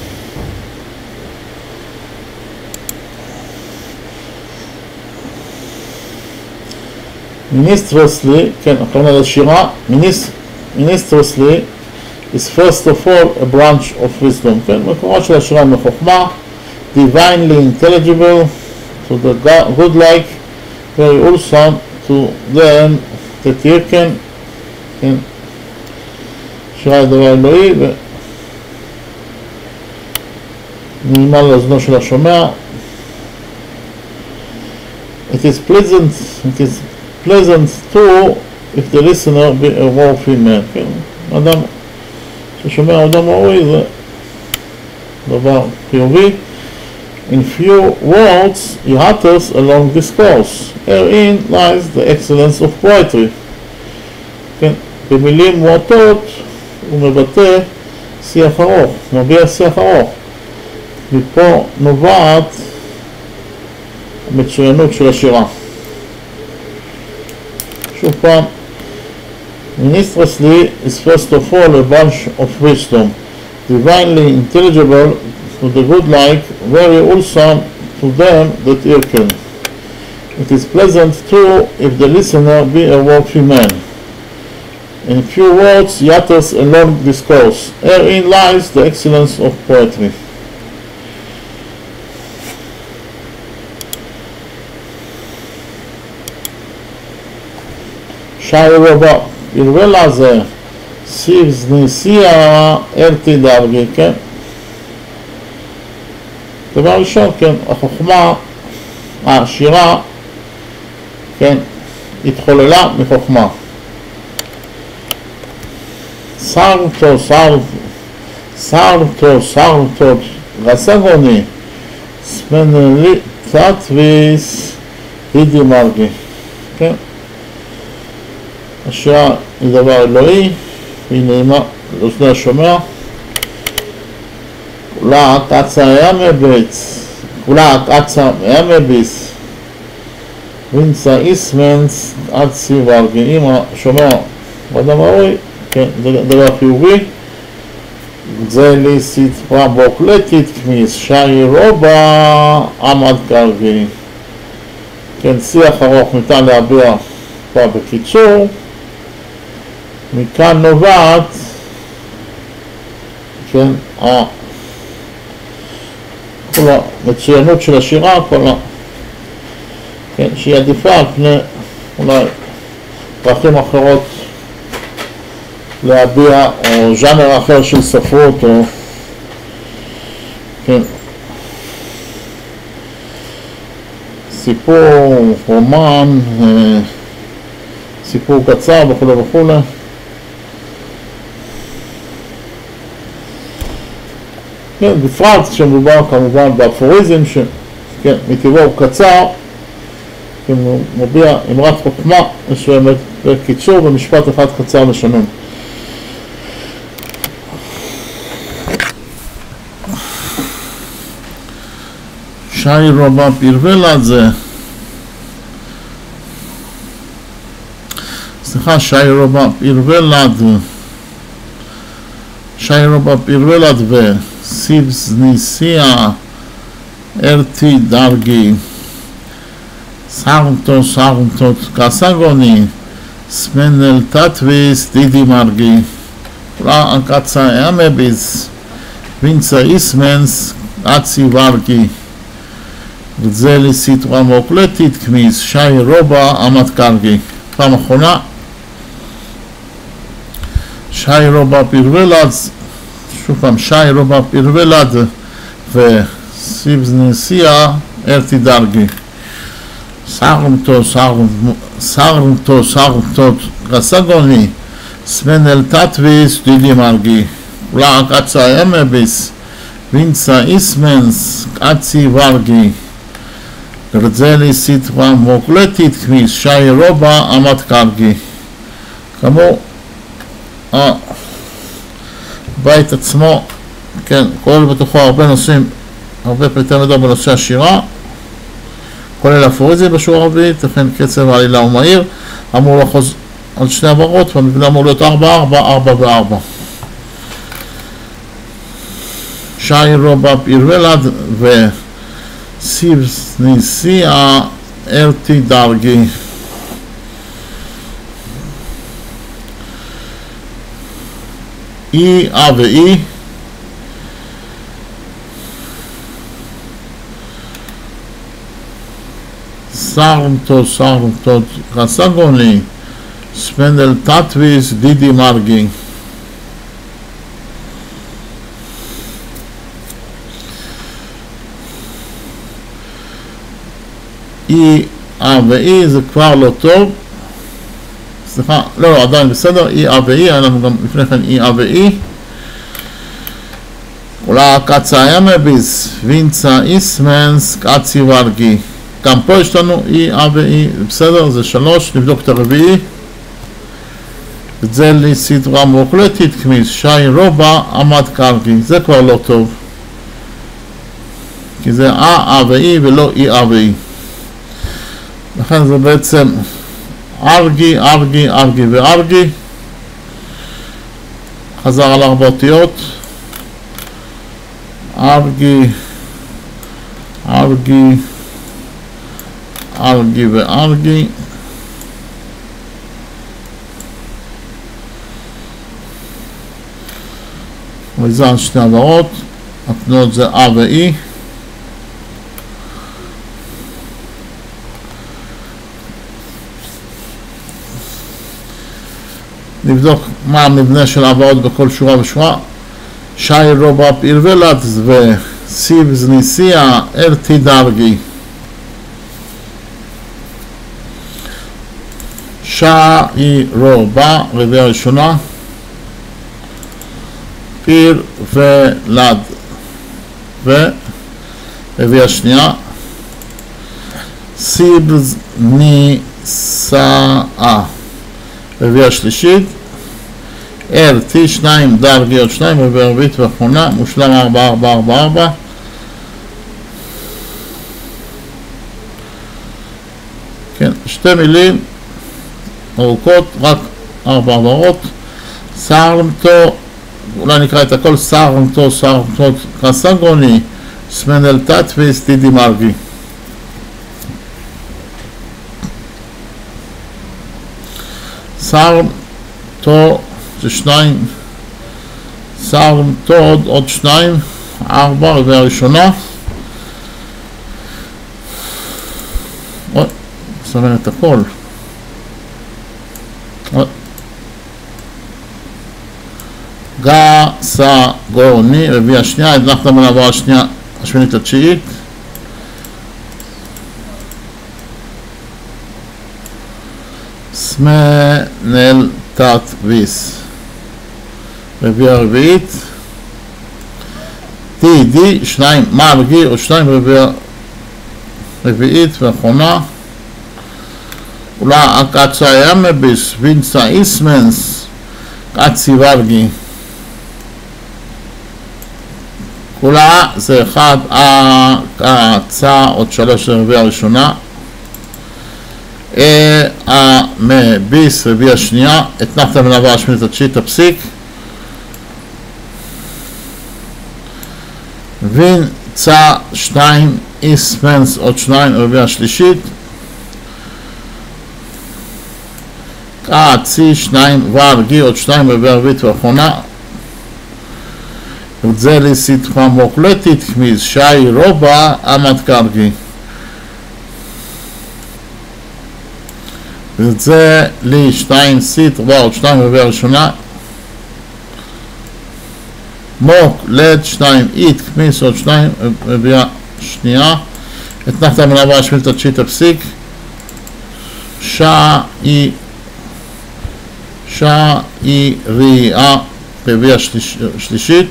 S1: Ministrously, כן, הכוונה לשירה, Ministrously is first of all a branch of wisdom, כן, מקורות של השירה מחוכמה, divinely intelligible, to the godlike, very wholesome, to them that hearken, כן, שירה היא דבר אלוהי, נעימה לאוזנו של השומע. It is pleasant too if the listener be a worthy man. כן, אדם ששומע אדם ראוי זה דבר חיובי. In few words he utters a long discourse. Herein lies the excellence of poetry. כן, במילים מועטות הוא מבטא שיח ארוך, מביע שיח ארוך. מפה נובעת המצוינות של השירה. שוב פעם, Ministrously is first of all a bunch of wisdom, divinely intelligible to the godlike, very wholesome to them that hearken. It is pleasant too if the listener be a worthy man. In few words he utters a long discourse. Herein lies the excellence of poetry. שהירובה ירווה לזה סיבס ניסיה ארתי דרגי, כן? דבר ראשון, כן, החוכמה, השירה, כן, התחוללה מחוכמה. סרטו, רסגוני, סמנלי תתוויס, הידי מרגי, כן? השירה היא דבר אלוהי, והיא נעימה לאוזני השומע. כולה קצה מהמביס, וינצה איסמנס עד סיווארגי. אם השומע באדם ראוי, כן, זה דבר חיובי. זה ליסית פרבוקלטית כמיס, שי רובה עמד קרבי. כן, שיח ארוך ניתן להביע פה בקיצור. מכאן נובעת, כן, כל המצוינות של השירה, כן, שהיא עדיפה על פני אולי דרכים אחרות להביע, או ז'אנר אחר של ספרות, או כן, סיפור, רומן, סיפור קצר וכו'. כן, בפרט כשמדובר כמובן באפוריזם שכן, מטבעו הוא קצר, כן, הוא מביע אמרת חוכמה מסוימת בקיצור במשפט אחד קצר ושנון. שי רבה פירוולד זה, סליחה, שי רבה פירוולד ו סיבס ניסיה erti dargi, sarmtot kasagoni, smenel tatvis didi margi, kula akatsa amebis, vinca ismens, atsi vargi, גזלי סיטרה מוקלטית כמיס שי רובה עמת קרגי. פעם אחרונה שי רובה פירוולד, שוב פעם שי רובה פירוולד וסיבזנסייה ארתי דרגי. סרמתו גסגוני סמנל תתוויס דידי מרגי. אולה קצה אמביס וינצה איסמנס קצי ורגי. גרזלי סיטרה מוקלטית כמיס שי רובה עמת קרגי. כמו הבית עצמו, כן, כולל בתוכו הרבה נושאים, הרבה פריטי מידע בנושא השירה, כולל אפוריזם בשיעור הרביעית, לכן קצב העלילה הוא מהיר, אמור לחוז על שני עברות, והמבנה אמור להיות 4, 4, 4 ו-4. שי רובה פירוולד וסיבסניסיה ארתי דרגי. אי ואי סרמתות רסגוני ספנדל תתוויס דידי מרגי. אי ואי זה כבר לא טוב, סליחה, לא, עדיין בסדר, אי ואי, היה לנו גם לפני כן אי ואי. אולי קצה אמביס, וינצה איסמנס, קצי ורגי. גם פה יש לנו אי ואי, בסדר, זה 3, נבדוק את הרביעי. זה לי סדרה מוקלטית, כמיס שי רובה עמד קרגי, זה כבר לא טוב. כי זה ואי ולא אי ואי. לכן זה בעצם ארגי, ארגי, ארגי וארגי. חזר על 4 אותיות. ארגי, ארגי, ארגי וארגי. וזן שני עברות. התנועות זה ואי. נבדוק מה המבנה של העברות בכל שורה ושורה. שי רובה פירוולד וסיבזניסיה ארתי דרגי. שי רובה, רביעה ראשונה. פירוולד ורביעה שנייה. סיבזניסיה רביעה שלישית. ארתי 2 דרגי עוד 2 רביעה רביעית ואחרונה, מושלם 4, 4, 4, 4. כן, שתי מילים ארוכות, רק 4 עברות. סרמתו, אולי נקרא את הכל, סרמתו קסגוני סמנל תתוויס דידי מרגי. סרמתו זה 2, סרמתו עוד 2, 4, רביעה ראשונה. סמן את הכל. גסגוני, רביעה שנייה, הדלכת מלעבור השנייה, השמינית לתשיעית. סמנל תתוויס, רביעה רביעית. דידי 2 מרגי או 2 רביעה רביעית ואחרונה. אולי הקצה אמביס וינצה איסמנס קצי ורגי. כולה זה 1 הקצה עוד 3 רביעה ראשונה. מביס רביעה שנייה. התנחת מלעבור השמינית התשיעית, תפסיק. וין צה 2 איס מנס עוד 2 רביע שלישית צי 2 ורגי עוד 2 רביע רביעית ואחרונה וזה לי סיטחה מוקלטית כמיז שי רובה עמד קרגי וזה לי 2 סיט עוד 2 רביע ראשונה מוק לד 2 אית כמיס עוד 2 רביע שנייה התנחת מלאבה השמיל תדשית הפסיק שאי ריאה רביע שלישית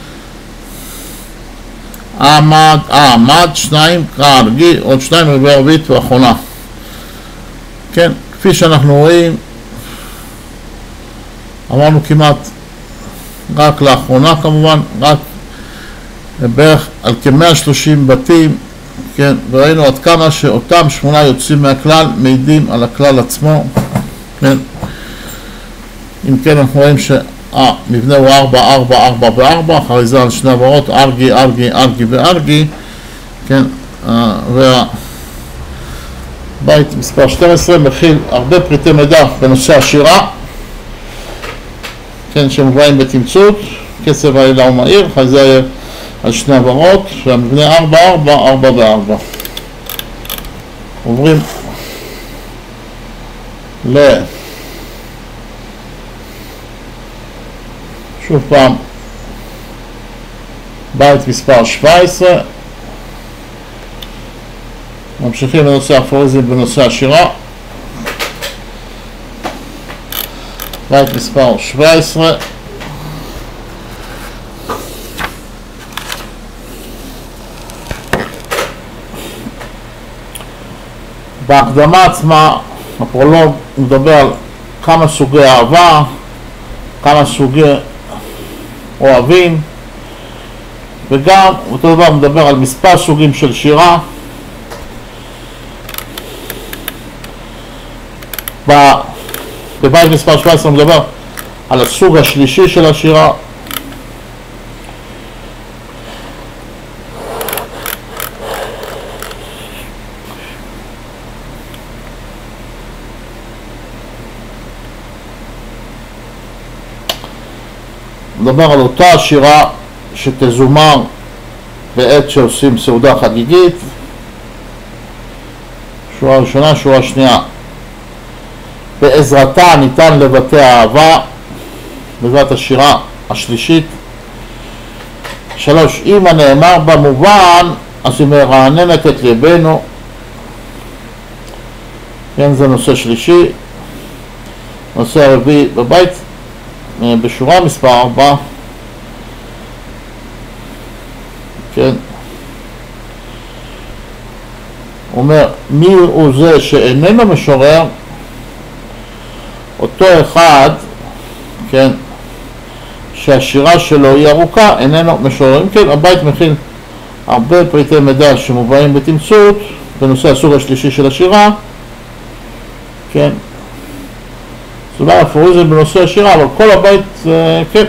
S1: עמד 2 קרגי עוד 2 רביע רביעית ואחרונה כן, כפי שאנחנו רואים אמרנו כמעט רק לאחרונה כמובן, רק בערך על כ-130 בתים, כן, וראינו עד כמה שאותם 8 יוצאים מהכלל, מעידים על הכלל עצמו, כן, אם כן אנחנו רואים שהמבנה הוא 4, 4, 4 ו-4, חריזה על שני עברות, ארגי, ארגי, ארגי וארגי, כן, והבית מספר 12 מכיל הרבה פריטי מידע בנושא השירה, כן, שמובאים בתמצות, קצב העלילה הוא מהיר, חייזה על שני עברות, והמבנה 4, 4, 4 ו-4. עוברים שוב פעם, בית מספר 17, ממשיכים לנושא האפוריזם בנושא השירה, בית מספר 17, בהקדמה עצמה, הפרולוג מדבר על כמה סוגי אהבה, כמה סוגי אוהבים, וגם אותו דבר מדבר על מספר סוגים של שירה. בבית מספר 17 מדבר על הסוג השלישי של השירה, מדבר על אותה השירה שתזומר בעת שעושים סעודה חגיגית, שורה ראשונה, שורה שנייה, בעזרתה ניתן לבטא אהבה, בעזרת השירה השלישית. 3, אם הנאמר במובן אז היא מרעננת את ליבנו, כן, זה נושא שלישי. נושא הרביעי בבית בשורה מספר 4, כן, אומר מי הוא זה שאיננו משורר, אותו אחד, כן, שהשירה שלו היא ארוכה, איננו משורר. אם כן, הבית מכיל הרבה פריטי מידע שמובאים בתמצות בנושא הסוג השלישי של השירה, כן, זה לא אפוריזם בנושא השירה, אבל כל הבית, כן,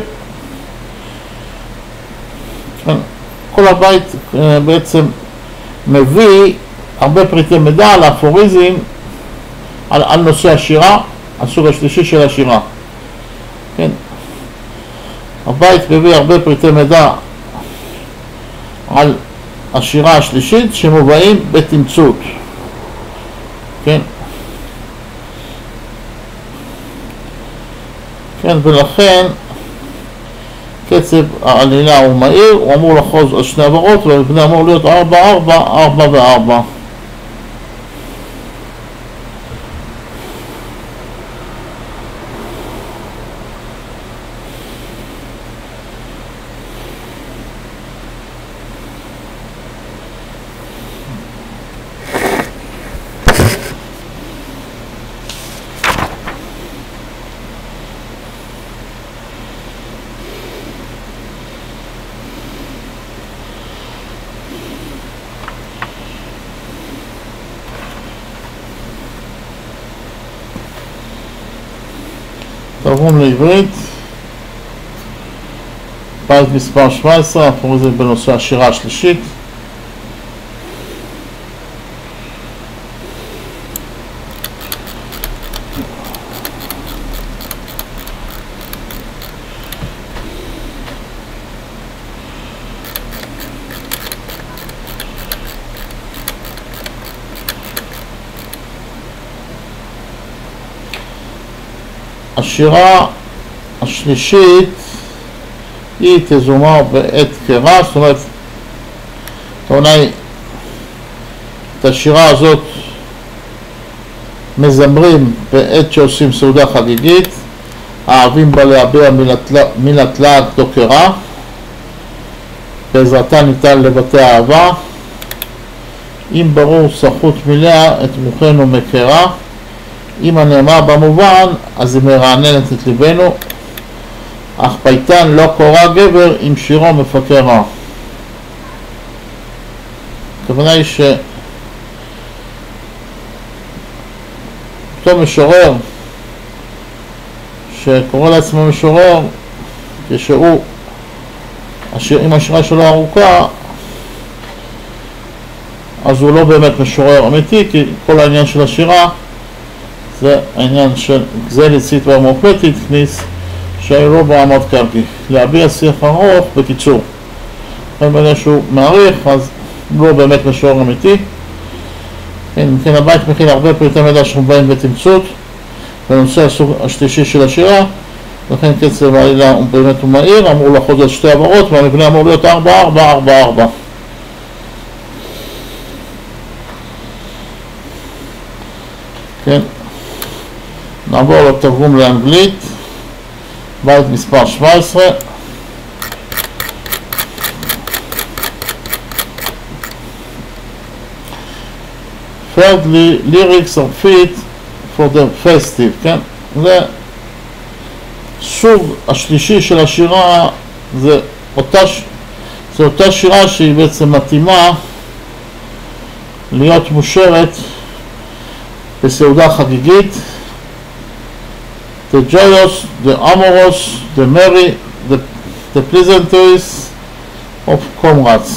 S1: כן, כל הבית בעצם מביא הרבה פריטי מידע על האפוריזם, על נושא השירה, הסוג השלישי של השירה, כן, הבית מביא הרבה פריטי מידע על השירה השלישית שמובאים בתמצות, כן, כן, ולכן קצב העלילה הוא מהיר, הוא אמור לחוז על שני עברות, והמבנה אמור להיות 4, 4, 4 ו-4. תרגום לעברית. בית מספר 17, אנחנו רואים בנושא השירה השלישית. השירה השלישית היא תזומר בעת קרא, זאת אומרת, הכוונה היא, את השירה הזאת מזמרים בעת שעושים סעודה חגיגית, אהבים בה להביע מילת לעג דוקרה, בעזרתה ניתן לבטא אהבה, אם ברור סחוט מילאה את מוחנו מקרה, אם הנאמר במובן, אז היא מרעננת את ליבנו, אך פייטן לא קורא גבר עם שירו מפקר רע. הכוונה היא אותו משורר שקורא לעצמו משורר, כשהוא, אם השירה שלו ארוכה, אז הוא לא באמת משורר אמיתי, כי כל העניין של השירה זה העניין של גזלית והמופתית, כניס שהיו לא בעמוד קרקי, להביע שיח ארוך בקיצור. ברגע שהוא מעריך, אז הוא לא באמת משורר אמיתי. כן, הבית מכיל הרבה פרטי מידע שמובאים בתמצות בנושא הסוג השלישי של השירה, לכן קצב העלילה הוא באמת מהיר, אמור לחוז על שתי עברות, והמבנה אמור להיות 4-4-4-4. כן, נעבור לתרגום לאנגלית, בית מספר 17. Thirdly, lyrics are fit for the festive, כן? זה סוג השלישי של השירה, זה אותה שירה שהיא בעצם מתאימה להיות מושרת בסעודה חגיגית. The joyous, the amorous, the merry, the pleasantries of comrades.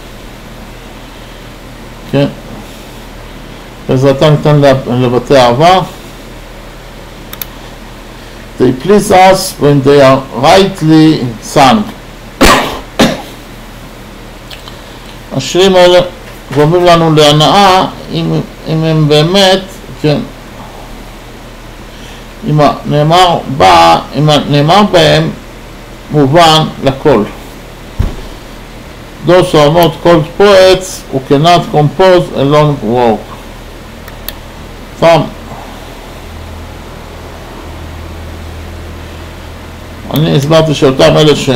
S1: כן? בעזרתה ניתן לבטא אהבה. They please us when they are rightly sung. השירים האלה גורמים לנו להנאה אם הם באמת, כן, אם הנאמר בהם מובן לכל. Those are not called poets who cannot compose a long work. אני הסברתי שאותם אלה שלא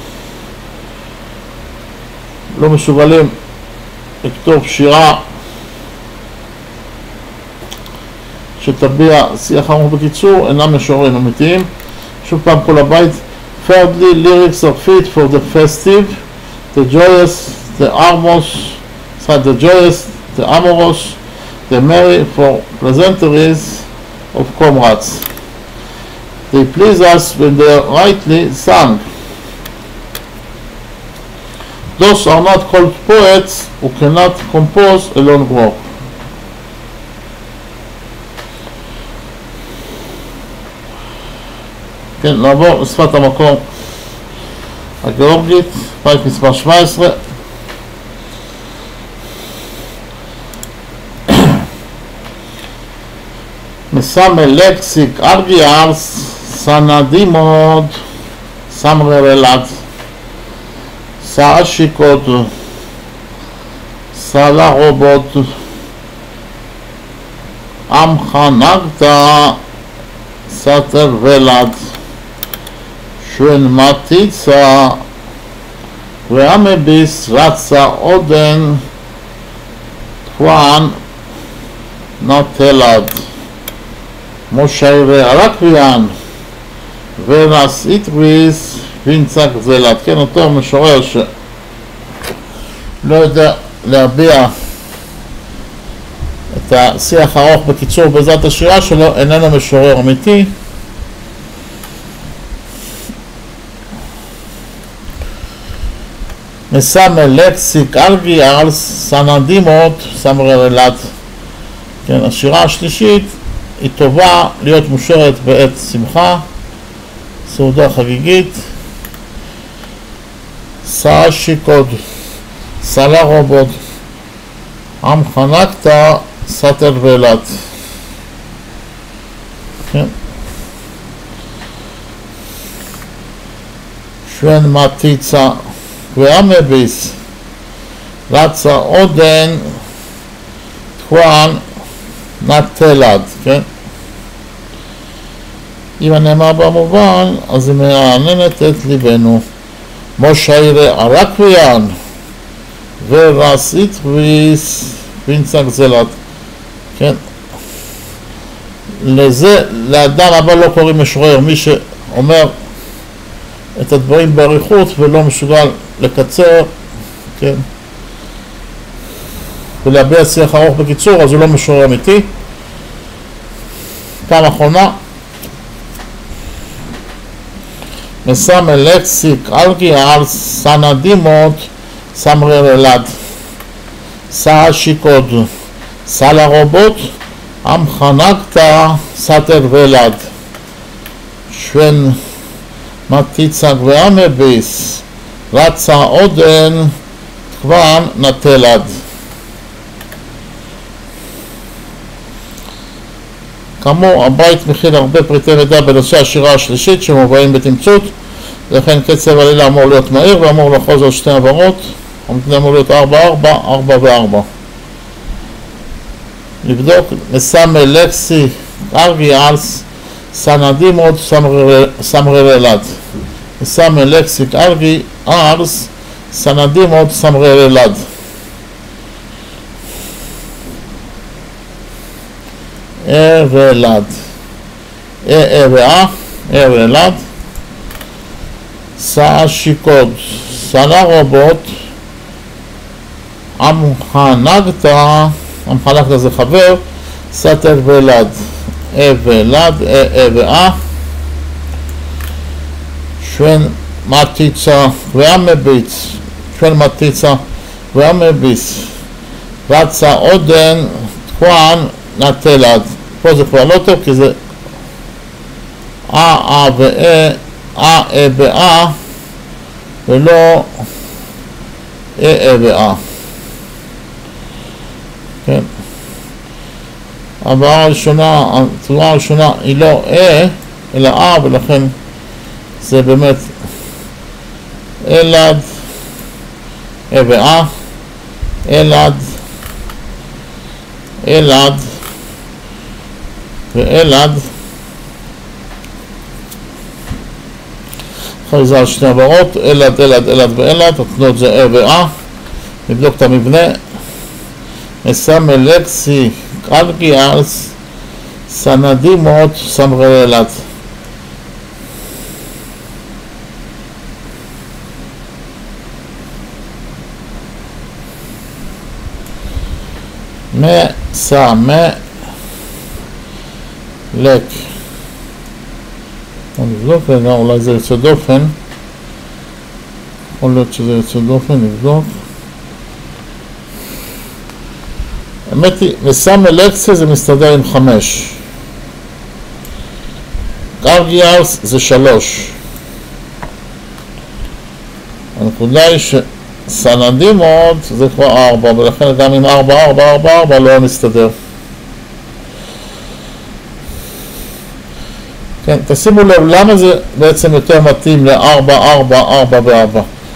S1: מסוגלים לכתוב שירה שתביע שיח ארוך בקיצור, אינם משוררים אמיתיים. שוב פעם כל הבית. Thirdly, lyrics are fit for the festive, the joyous, the amorous, the merry for pleasantries of comrades. They please us when they are rightly sung. Those are not called poets who cannot compose a long work. כן, נעבור לשפת המקור הגיאורגית, בית מספר 17. מסמל לקסיק ארגיארס סנדימוד סמררלת סאשיקות סלרובות אמחנגתה סתר ולד שון מטיצה והמביס רצה עודן תואן נוטלד מושיירי הרקביאן ורס איטריס וינצק זלת. כן, אותו משורר שלא יודע להביע את השיח הארוך בקיצור בעזרת השירה שלו, איננו משורר אמיתי. מסמל לקסיק אלגי ארס סנדימות סמרלת. כן, השירה השלישית היא טובה להיות מושרת בעת שמחה, סעודה חגיגית. סאשיקוד סלה רובוד עם חנקת סתר ואילת. כן. שוין מטיצה ואמביס רצה עודן תקוען נטלד. כן. אם הנאמר במובן, אז היא מרעננת את ליבנו. מושיירה ערקוויין ורסית וינסק זלת. כן. לזה, לאדם הבא לא קוראים משורר, מי שאומר את הדברים בעריכות ולא מסוגל לקצר, כן, ולהביע שיח ארוך בקיצור, אז הוא לא משורר אמיתי. פעם אחרונה, מסמל לקסיק אלגי על סנדימות סמרר אלד סאה שיקוד סלה רובוט עם חנקת סתר ואילת. שוין מטיצק ואמביס רצה עודן תקוען נטלד. כאמור, הבית מכיל הרבה פריטי מידע בנושא השירה השלישית שמובאים בתמצות, לכן קצב הלילה אמור להיות מהיר ואמור לחוז על שתי עברות. המתנה אמור להיות 4, 4, 4 ו-4. לבדוק, מסמל לקסי ארגי אלס סנדימות סמרר אלד. מסמל לקסיק ארגי אלס סנדימות סמרר אלד. ואלד, ואלד, סאה שיקוד, סלה רובוט, המחנקת זה חבר, סתר ואלד, ואלד, שוין מטיצה ואמביץ, שוין מטיצה ואמביץ, רצה עודן תקוען נטלד. פה זה כבר לא טוב כי זה וא' ולא ו'. כן. הבאה הראשונה, הצורה הראשונה היא לא אלא ולכן זה באמת אלד ו' אלד אלד ואלד. אחרי זה על שני עברות, אלד, אלד, אלד ואלד, התנות זה ו'. נבדוק את המבנה. מסמל לקסי אלגי אלס סנדימות סמרר אלד. מסמל לק. נבדוק רגע, אולי זה יוצא דופן. יכול להיות שזה יוצא דופן, נבדוק. האמת היא, מסמל לקסי זה מסתדר עם 5. ארגי אלס זה 3. הנקודה היא שסנדימות זה כבר 4, ולכן גם עם 4, 4, 4, 4 לא מסתדר. כן, תשימו לב למה זה בעצם יותר מתאים ל-4, 4, 4 ו-4.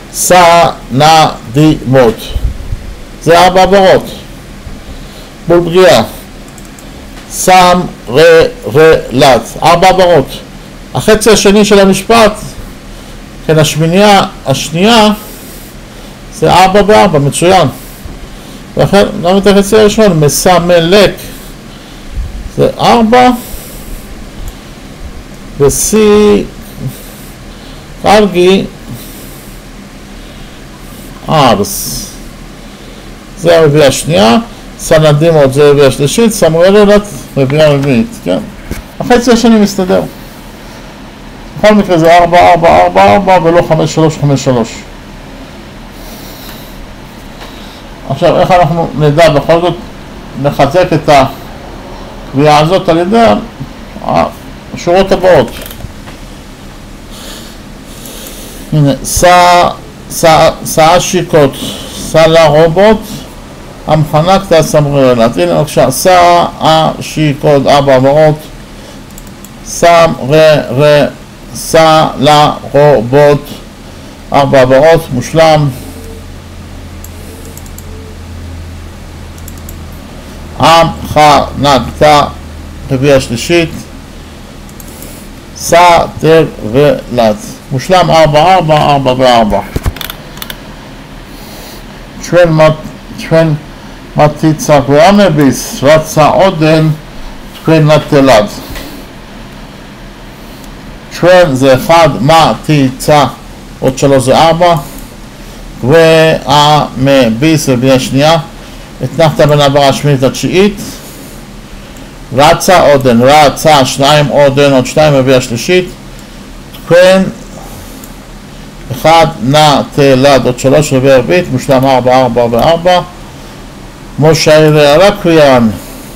S1: סנדימות. זה 4 עברות. בול פגיעה. סמררלת. 4 עברות. החצי השני של המשפט, כן, השנייה, זה 4 ו-4, מצוין. ולכן, גם את החצי הראשון, מסמלק. זה 4. וסי ארגי ארס. זה הרביעה השנייה. סנדימות זה הרביעה השלישית. סמרלת רביעה רביעית. כן? החצי השני מסתדר. בכל מקרה זה 4, 4, 4, 4 ולא 5, 3, 5, 3. עכשיו, איך אנחנו נדע בכל זאת לחזק את הקביעה הזאת על ידי השורות הבאות. הנה, סע שיקות, סע לרובוט, המחנק תסמררת. הנה בבקשה, סע שיקות, ארבע הברות, סע סע לרובוט, ארבע הברות, מושלם. המחנקת, רביעייה שלישית, סע תבלת, מושלם. 4 4 4 ו4. טרן מטיצה ואמביס, רצה עודן, טרן לתלת. טרן זה 1, מטיצה, עוד 3 זה 4, ואמביס רביעייה שנייה, התנחת בין הברה השמינית לתשיעית, רצה עודן, רצה 2 עודן, עוד 2 רביעייה שלישית, טרן 1 נטלת, עוד 3 רביעייה רביעית, מושלם 4 4 ו4. מושעיר רקריאן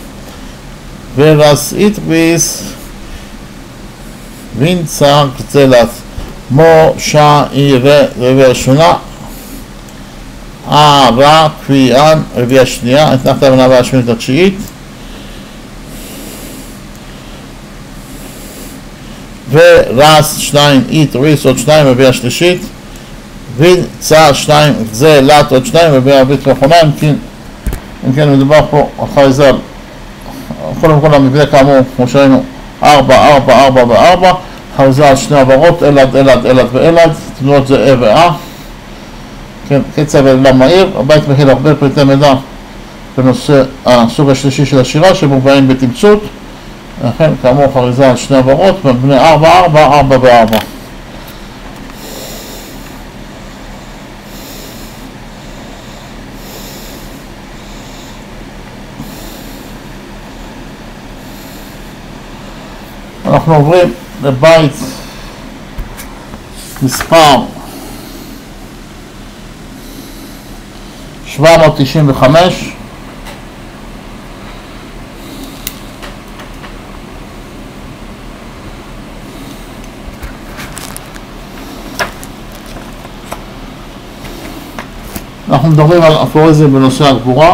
S1: ורסית ביס וינצה קצלת. מושעיר רביעייה ראשונה, רקריאן רביעייה שנייה, התנחת בין הברה השמינית לתשיעית, ורס 2 אית ריס, עוד 2 רביעייה שלישית, וינצה 2 קצלת, עוד 2 רביעייה רביעית ואחרונה. אם כן מדובר פה על חייזר, קודם כל המבנה כאמור כמו שראינו 4 4 4 ו4, חייזר על שני עברות, אלעד אלעד אלעד ואלעד, תנועות זה ואה. כן, קצב אלעד מהיר. הבית מכיל הרבה פריטי מידע בנושא הסוג השלישי של השירה שמובאים בתמצות. לכן כאמור חייזר על שני עברות, מבנה 4 4 4 ו4. אנחנו עוברים לבית מספר 795. אנחנו מדברים על אפוריזם בנושא הגבורה.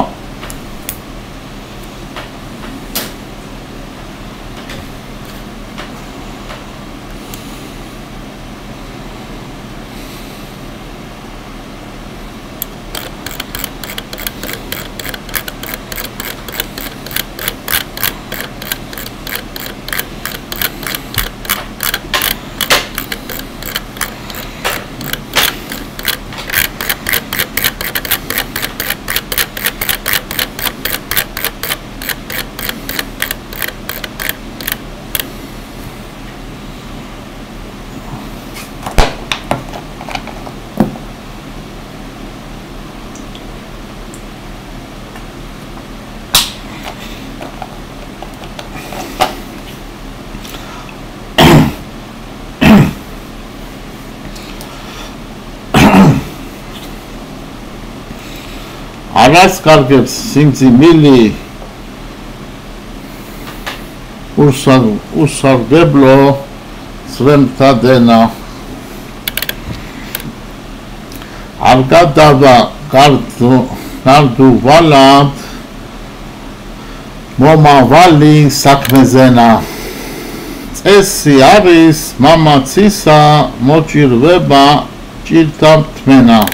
S1: Aras kargeb simzi mili usar deblo sremtadena argadava kardu valad moma vali sakmezena esi aris mama tsisa mochir weba chiltam tmena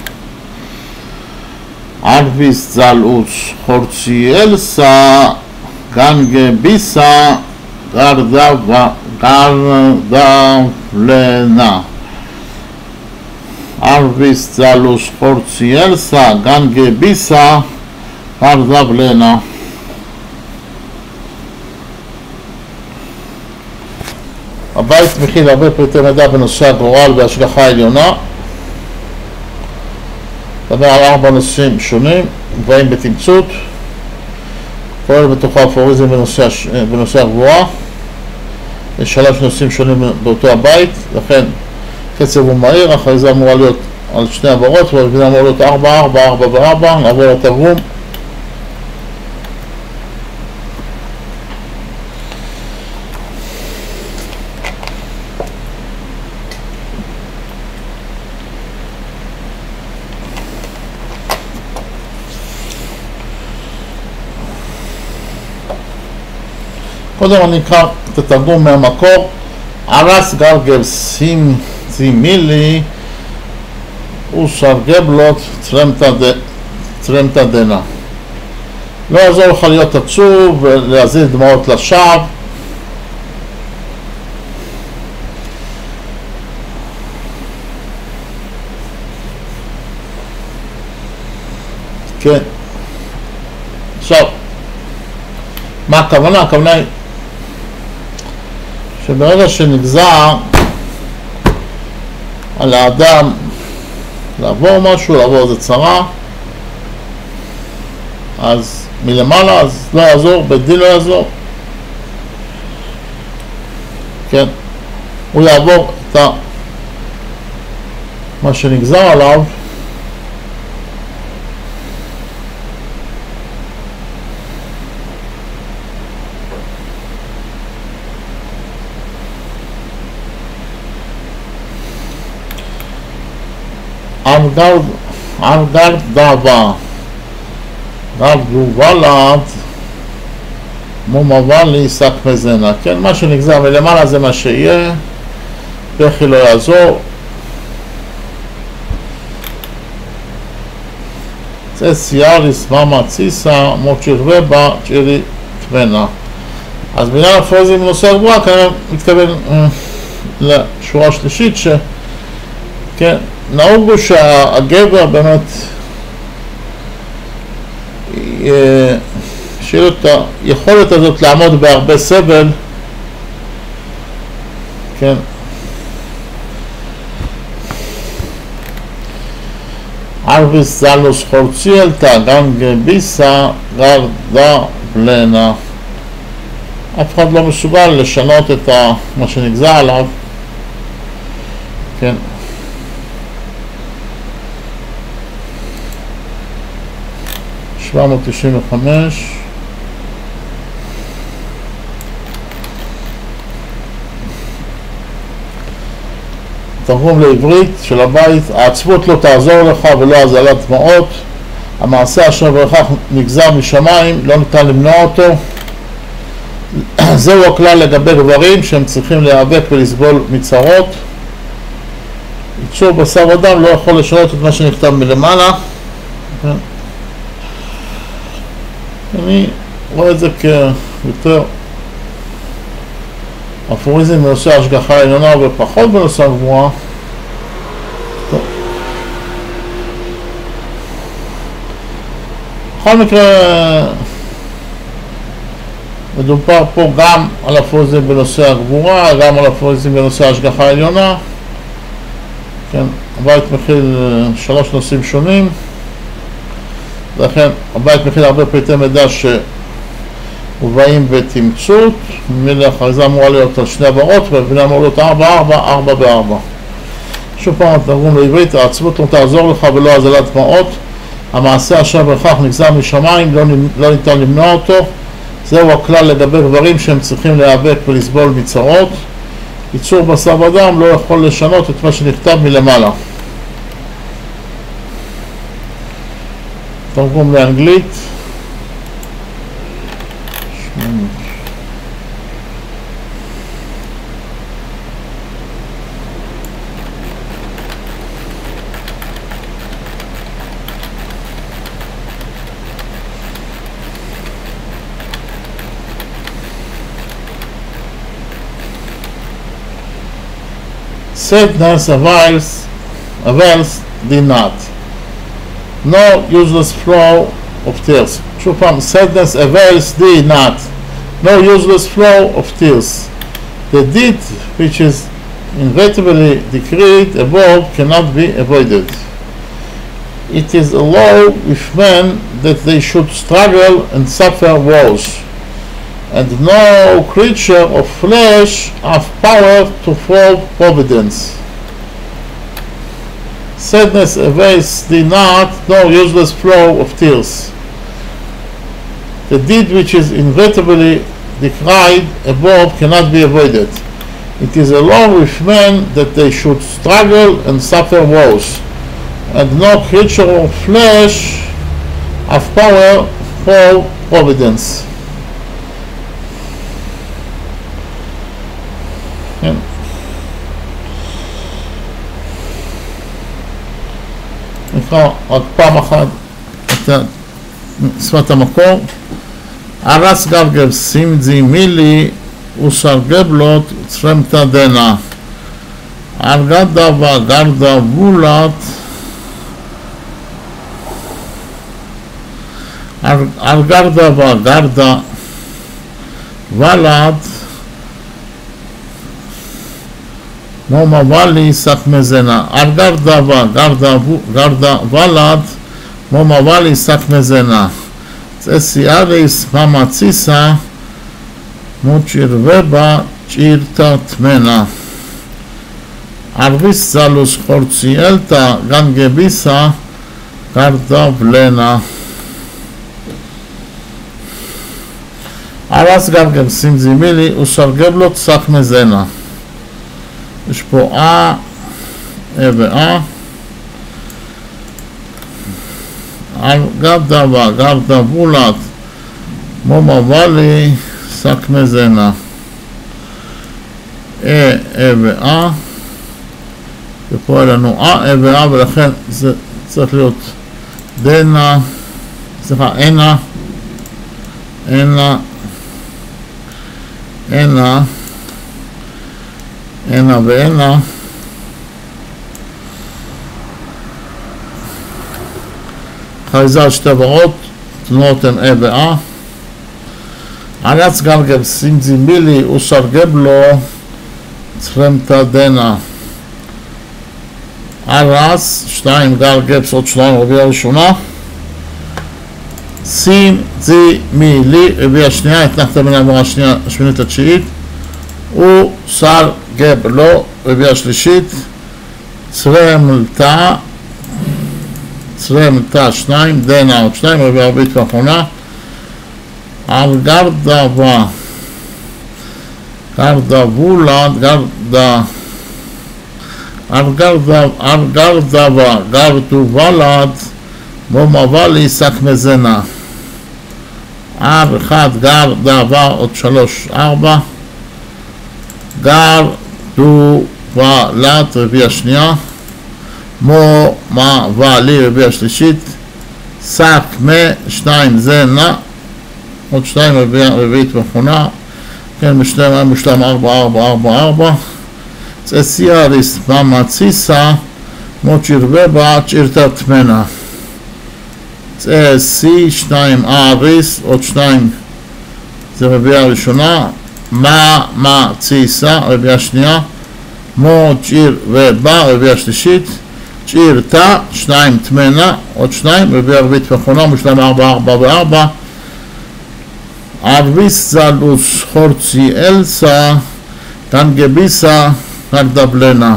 S1: Arvis zalus horcielsa gangebisa gardavlena. Arvis zalus horcielsa gangebisa gardavlena. הבית מכיל הרבה פרטי מידע בנושא הגורל והשגחה העליונה. מדבר על 4 נושאים שונים, מובאים בתמצות, כולל בתוכה אפוריזם בנושא הגבורה. יש 3 נושאים שונים באותו הבית, לכן קצב הוא מהיר, החייזה אמורה להיות על שני עברות, והבנה אמור להיות 4, 4, 4 ו-4, נעבור לתרגום. קודם אני אקרא את התרגום מהמקור. ארס גרגל סימילי ושרגבלות צרמתא דנה. לא יעזור לך להיות עצוב ולהזיל דמעות לשווא. כן. עכשיו, מה הכוונה? הכוונה היא שברגע שנגזר על האדם לעבור משהו, לעבור איזה צרה, אז מלמעלה, אז לא יעזור, בית דין לא יעזור. כן, הוא יעבור את מה שנגזר עליו, אנגרד דאבה רב גובלת מומבל עסק מזנה. כן, מה שנגזר מלמעלה זה מה שיהיה, בכי לא יעזור. זה סיאריס מאמה ציסה מוצ'יר ובה צ'ירי תמנה. אז בעניין הפרזים בנושא הגבוהה כנראה מתכוון לשורה שלישית, כן, נהוג הוא שהגבר באמת שיהיה לו את היכולת הזאת לעמוד בהרבה סבל, כן, ארביס זלוס חורציאלתא גנגה ביסה גרדה בלנה. אף אחד לא מסוגל לשנות את מה שנגזר עליו, כן. שבע מאות 95. תרגום לעברית של הבית. העצבות לא תעזור לך ולא הזלת דמעות. המעשה אשר בכך נגזר משמיים, לא ניתן למנוע אותו. זהו הכלל לגבי גברים שהם צריכים להיאבק ולסבול מצרות. יצור בשר אדם לא יכול לשנות את מה שנכתב מלמעלה. אני רואה את זה כיותר אפוריזם בנושא ההשגחה העליונה ופחות בנושא הגבוהה. בכל מקרה מדובר פה גם על אפוריזם בנושא הגבורה, גם על אפוריזם בנושא ההשגחה העליונה. כן, הבית מכיל 3 נושאים שונים, לכן הבית מכיל הרבה פריטי מידע שמובאים בתמצות. ממילא החריזה אמורה להיות על שני עברות, והבנה אמורה להיות 4, 4, 4 ו-4. שוב פעם התרגום לעברית. העצבות לא תעזור לך ולא הזלת דמעות. המעשה אשר בכך נגזר משמיים, לא ניתן למנוע אותו. זהו הכלל לגבי גברים שהם צריכים להיאבק ולסבול מצרות. יצור בשר ודם לא יכול לשנות את מה שנכתב מלמעלה. תרגום לאנגלית. Sadness avails thee not. No useless flow of tears. שוב פעם, sadness avails thee not. No useless flow of tears. The deed which is inevitably decreed above cannot be avoided. It is a law with men that they should struggle and suffer woes, and no creature of flesh have power to thwart providence. Sadness awaits thee not, nor useless flow of tears. The deed which is inevitably decried above cannot be avoided. It is a law with men that they should struggle and suffer woes, and no creature of flesh have power for providence. נקרא רק פעם אחת את שפת המקור. ארס גרגב סימדזי מילי וסרגבלות צרמתה דנה ארגדה וגרדה בולת ארגדה וגרדה ולד מומה ולי סק מזנה ארגדה וגרדה ולד מומה ולי סק מזנה צסיאריס ממציסה מוצ'יר ובה צ'ירתה תמנה ארביס זלוס חורציאלתה גנגביסה גרדה ולנה ארס גרגב סימזימילי וסרגבלות סק מזנה. יש פה ואה ארגדה וגרדה בולת מומה ולי סק מזנה ואה ופה אלינו ואה ולכן זה צריך להיות דנה סליחה הנה ואינה חריזה על שתי ברות תנועות הן ואה ארץ גרגב סימזימילי וסרגבלו צרמתה דנה ארץ שתיים גרגב עוד שניים רביע ראשונה סימזימילי רביע שנייה התנחת בין העברה השנייה השמינית התשיעית וסרגבלו רביע שלישית צרמתה שניים דנה עוד שניים רביע רביעית ואחרונה ארגדה וולד גרדו ולד מומה ולי סק מזנה אחד גרדה עוד שלוש ארבע גרדו ולד רביע שנייה מומה ולי רביע שלישית סק שניים זנה עוד שתיים רביעית ואחרונה כן משתיים היה מושלם 4 צסיאריס במציסה מוצ'יר ובה צ'ירתה תמנה צסי שתיים אריס עוד שניים זה רביעה ראשונה מציסה רביעה שנייה מוצ'יר ובה רביעה שלישית צ'ירתה שניים תמנה עוד שניים רביעה רביעית ואחרונה מושלם 4 ארביס זלוס חורצי אלסה גנגביסה גרדבלנה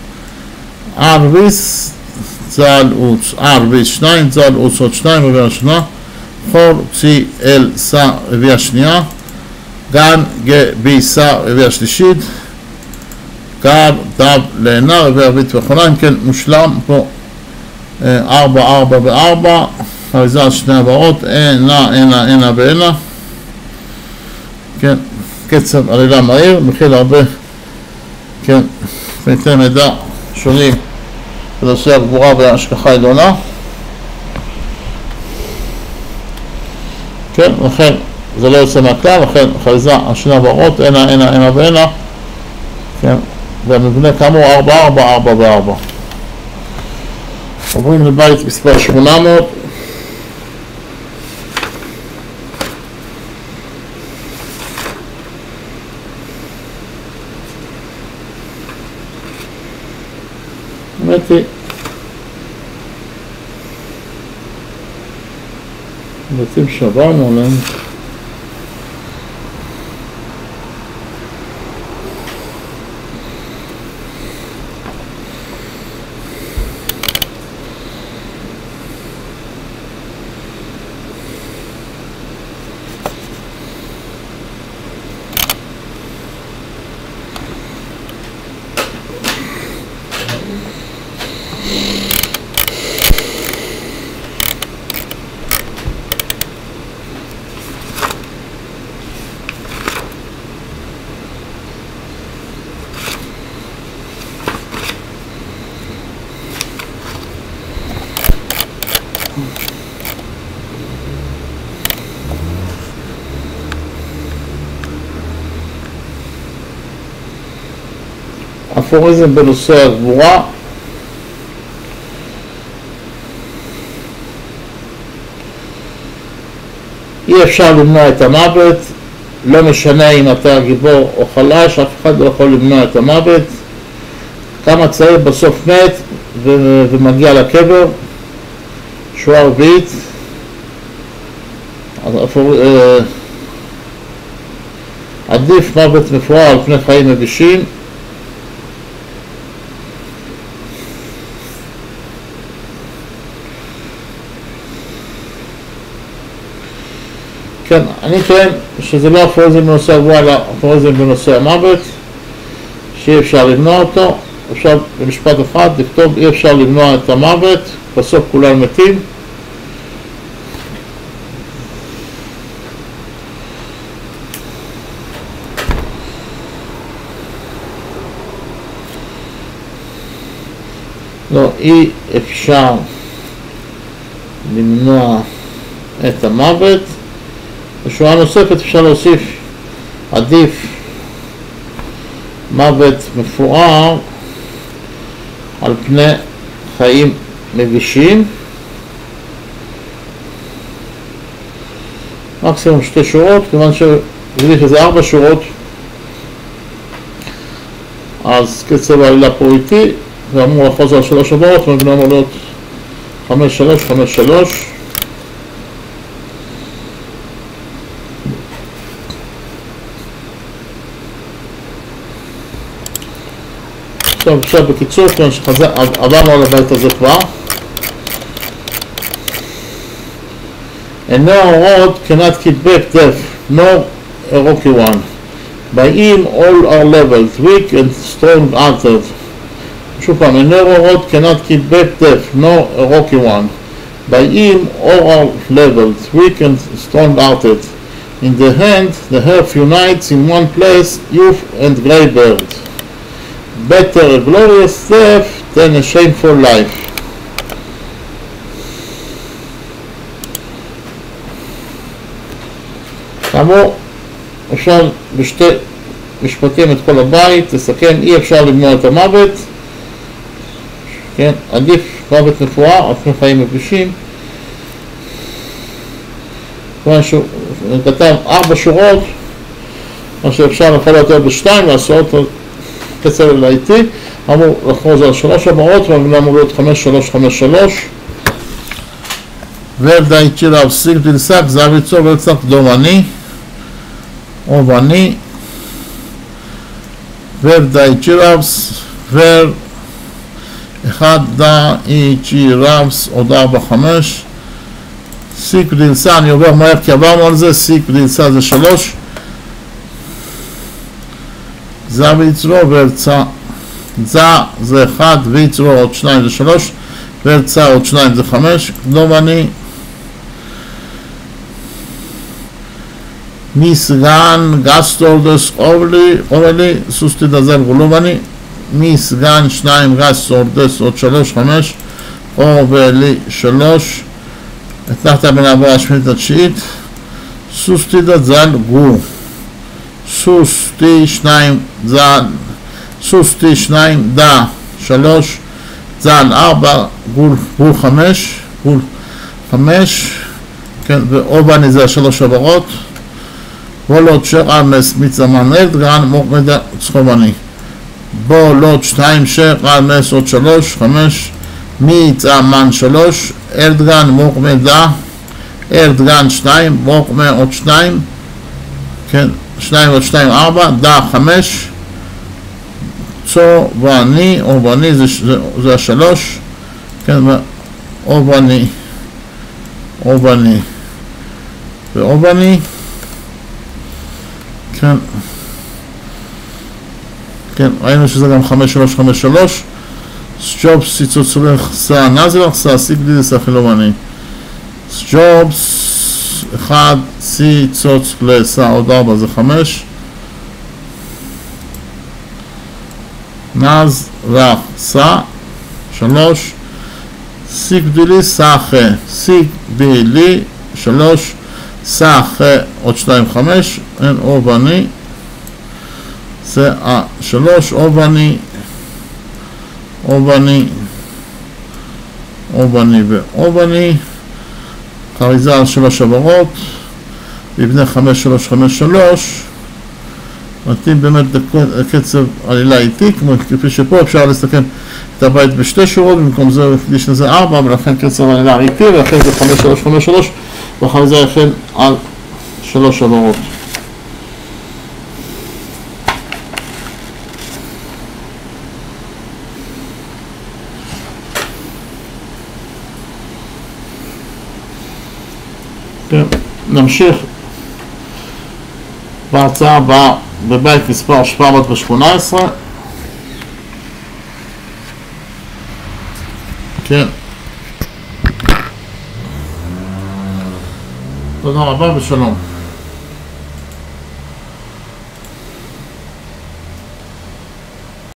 S1: ארביס זלוס ארביס שניים זלוס עוד שניים רביע שנה חורצי אלסה רביע שנייה גנגביסה רביע שלישית גרדבלנה רביע רביעית ואחרונה אם כן מושלם פה 4 חריזה על שני הברות הנה והנה כן, קצב עלילה מהיר, מכיל הרבה כן, פרטי מידע שונים בנושא הגבורה וההשגחה העליונה כן, לכן זה לא יוצא מהכלל, לכן חריזה על שני הברות, הנה והנה כן, והמבנה כאמור 4 עוברים לבית מספר 800 בתים שברנו עליהם אפוריזם בנושא הגבורה. אי אפשר למנוע את המוות, לא משנה אם אתה גיבור או חלש, אף אחד לא יכול למנוע את המוות. כמה צעיר בסוף מת ומגיע לקבר, שורה רביעית. עדיף מוות מפואר על פני חיים מבישים. כן, אני טוען שזה לא אפוריזם בנושא הגבורה, אלא אפוריזם בנושא המוות, שאי אפשר למנוע אותו. אפשר במשפט אחד לכתוב אי אפשר למנוע את המוות, בסוף כולם מתים. לא, אי אפשר למנוע את המוות. בשורה נוספת אפשר להוסיף עדיף מוות מפואר על פני חיים מבישים. מקסימום 2 שורות, כיוון שגיליתי שזה 4 שורות, אז קצב העלילה פה איתי, ואמור לחוזר על 3 הבאות, ומבנה אמור להיות 5-3, 5-3. טוב, עכשיו בקיצור, כיוון שעברנו על הבית הזה כבר. A narrow road cannot keep back death, nor a rocky one. By him all are leveled, weak and strong altered. שוב פעם, a narrow road cannot keep back death, nor a rocky one. By him all are leveled, weak and strong altered. In the hand, the earth unites in one place, youth and grey bird. Better a glorious death than a shameful life. כאמור, אפשר בשתי משפטים את כל הבית, תסכם, אי אפשר למנוע את המוות, כן, עדיף מוות מפואר על פני חיים מבישים. כיוון שהוא כתב 4 שורות, מה שאפשר יכול יותר ב2 לעשות, קצר לאיתי, אמור לחוזר על 3 הבאות, והמבנה אמור להיות 5-3-5-3. ודאי צ'ילה וסיק דלסק, זהב יצור ולצק דומני, אובני, ודאי צ'ירבס, אחד דאי צ'ירבס, עוד 4-5. סיק דלסה, אני עובר מהר כי עברנו על זה, סיק דלסה זה 3. זה ויצרו והרצה, זה 1 ויצרו עוד 2 זה 3, והרצה עוד 2 זה 5. דומני, מסגן גסטורדס אורלי, סוסטי דזל גולובני, מסגן 2 גסטורדס עוד 3, 5, אורלי 3, התחת בנעבור השמינית התשיעית, סוסטי דזל גו, סוסטי 2 זל, סוסטי 2 דה 3, זל 4, גול 5, גול 5, כן, ואובני זה 3 עברות. בולוד שרמס מצמן אדגרן מוקמדה צחובני. בולוד 2 שרמס עוד 3, 5, מצמן 3, אדגרן מוקמדה, אדגרן 2, מוקמד עוד 2, כן, 2 ועוד 2, 4, דה 5, צובני, אובני זה 3, כן, ואובני, אובני, ואובני, כן, כן, ראינו שזה גם 5-3-5-3. סג'ובס ציצוץ סע נזלח סע סיגדיס החילומני. סג'ובס 1 ציצוץ לסע עוד 4 זה 5. נזלח סע 3. סיגדילי סחה סיגדילי 3. סחה עוד 2 5. אין אובני זה 3 אובני עובני ועובני, חריזה על 3 עברות, מבנה 5353, מתאים באמת לקצב עלילה איטי, כפי שפה אפשר לסכם את הבית בשתי שורות, במקום זה יש לזה 4, ולכן קצב עלילה איטי, ולכן זה 5353, והחריזה יכן על 3 עברות. כן, נמשיך בהרצאה הבאה בבית מספר 718. כן, תודה רבה ושלום.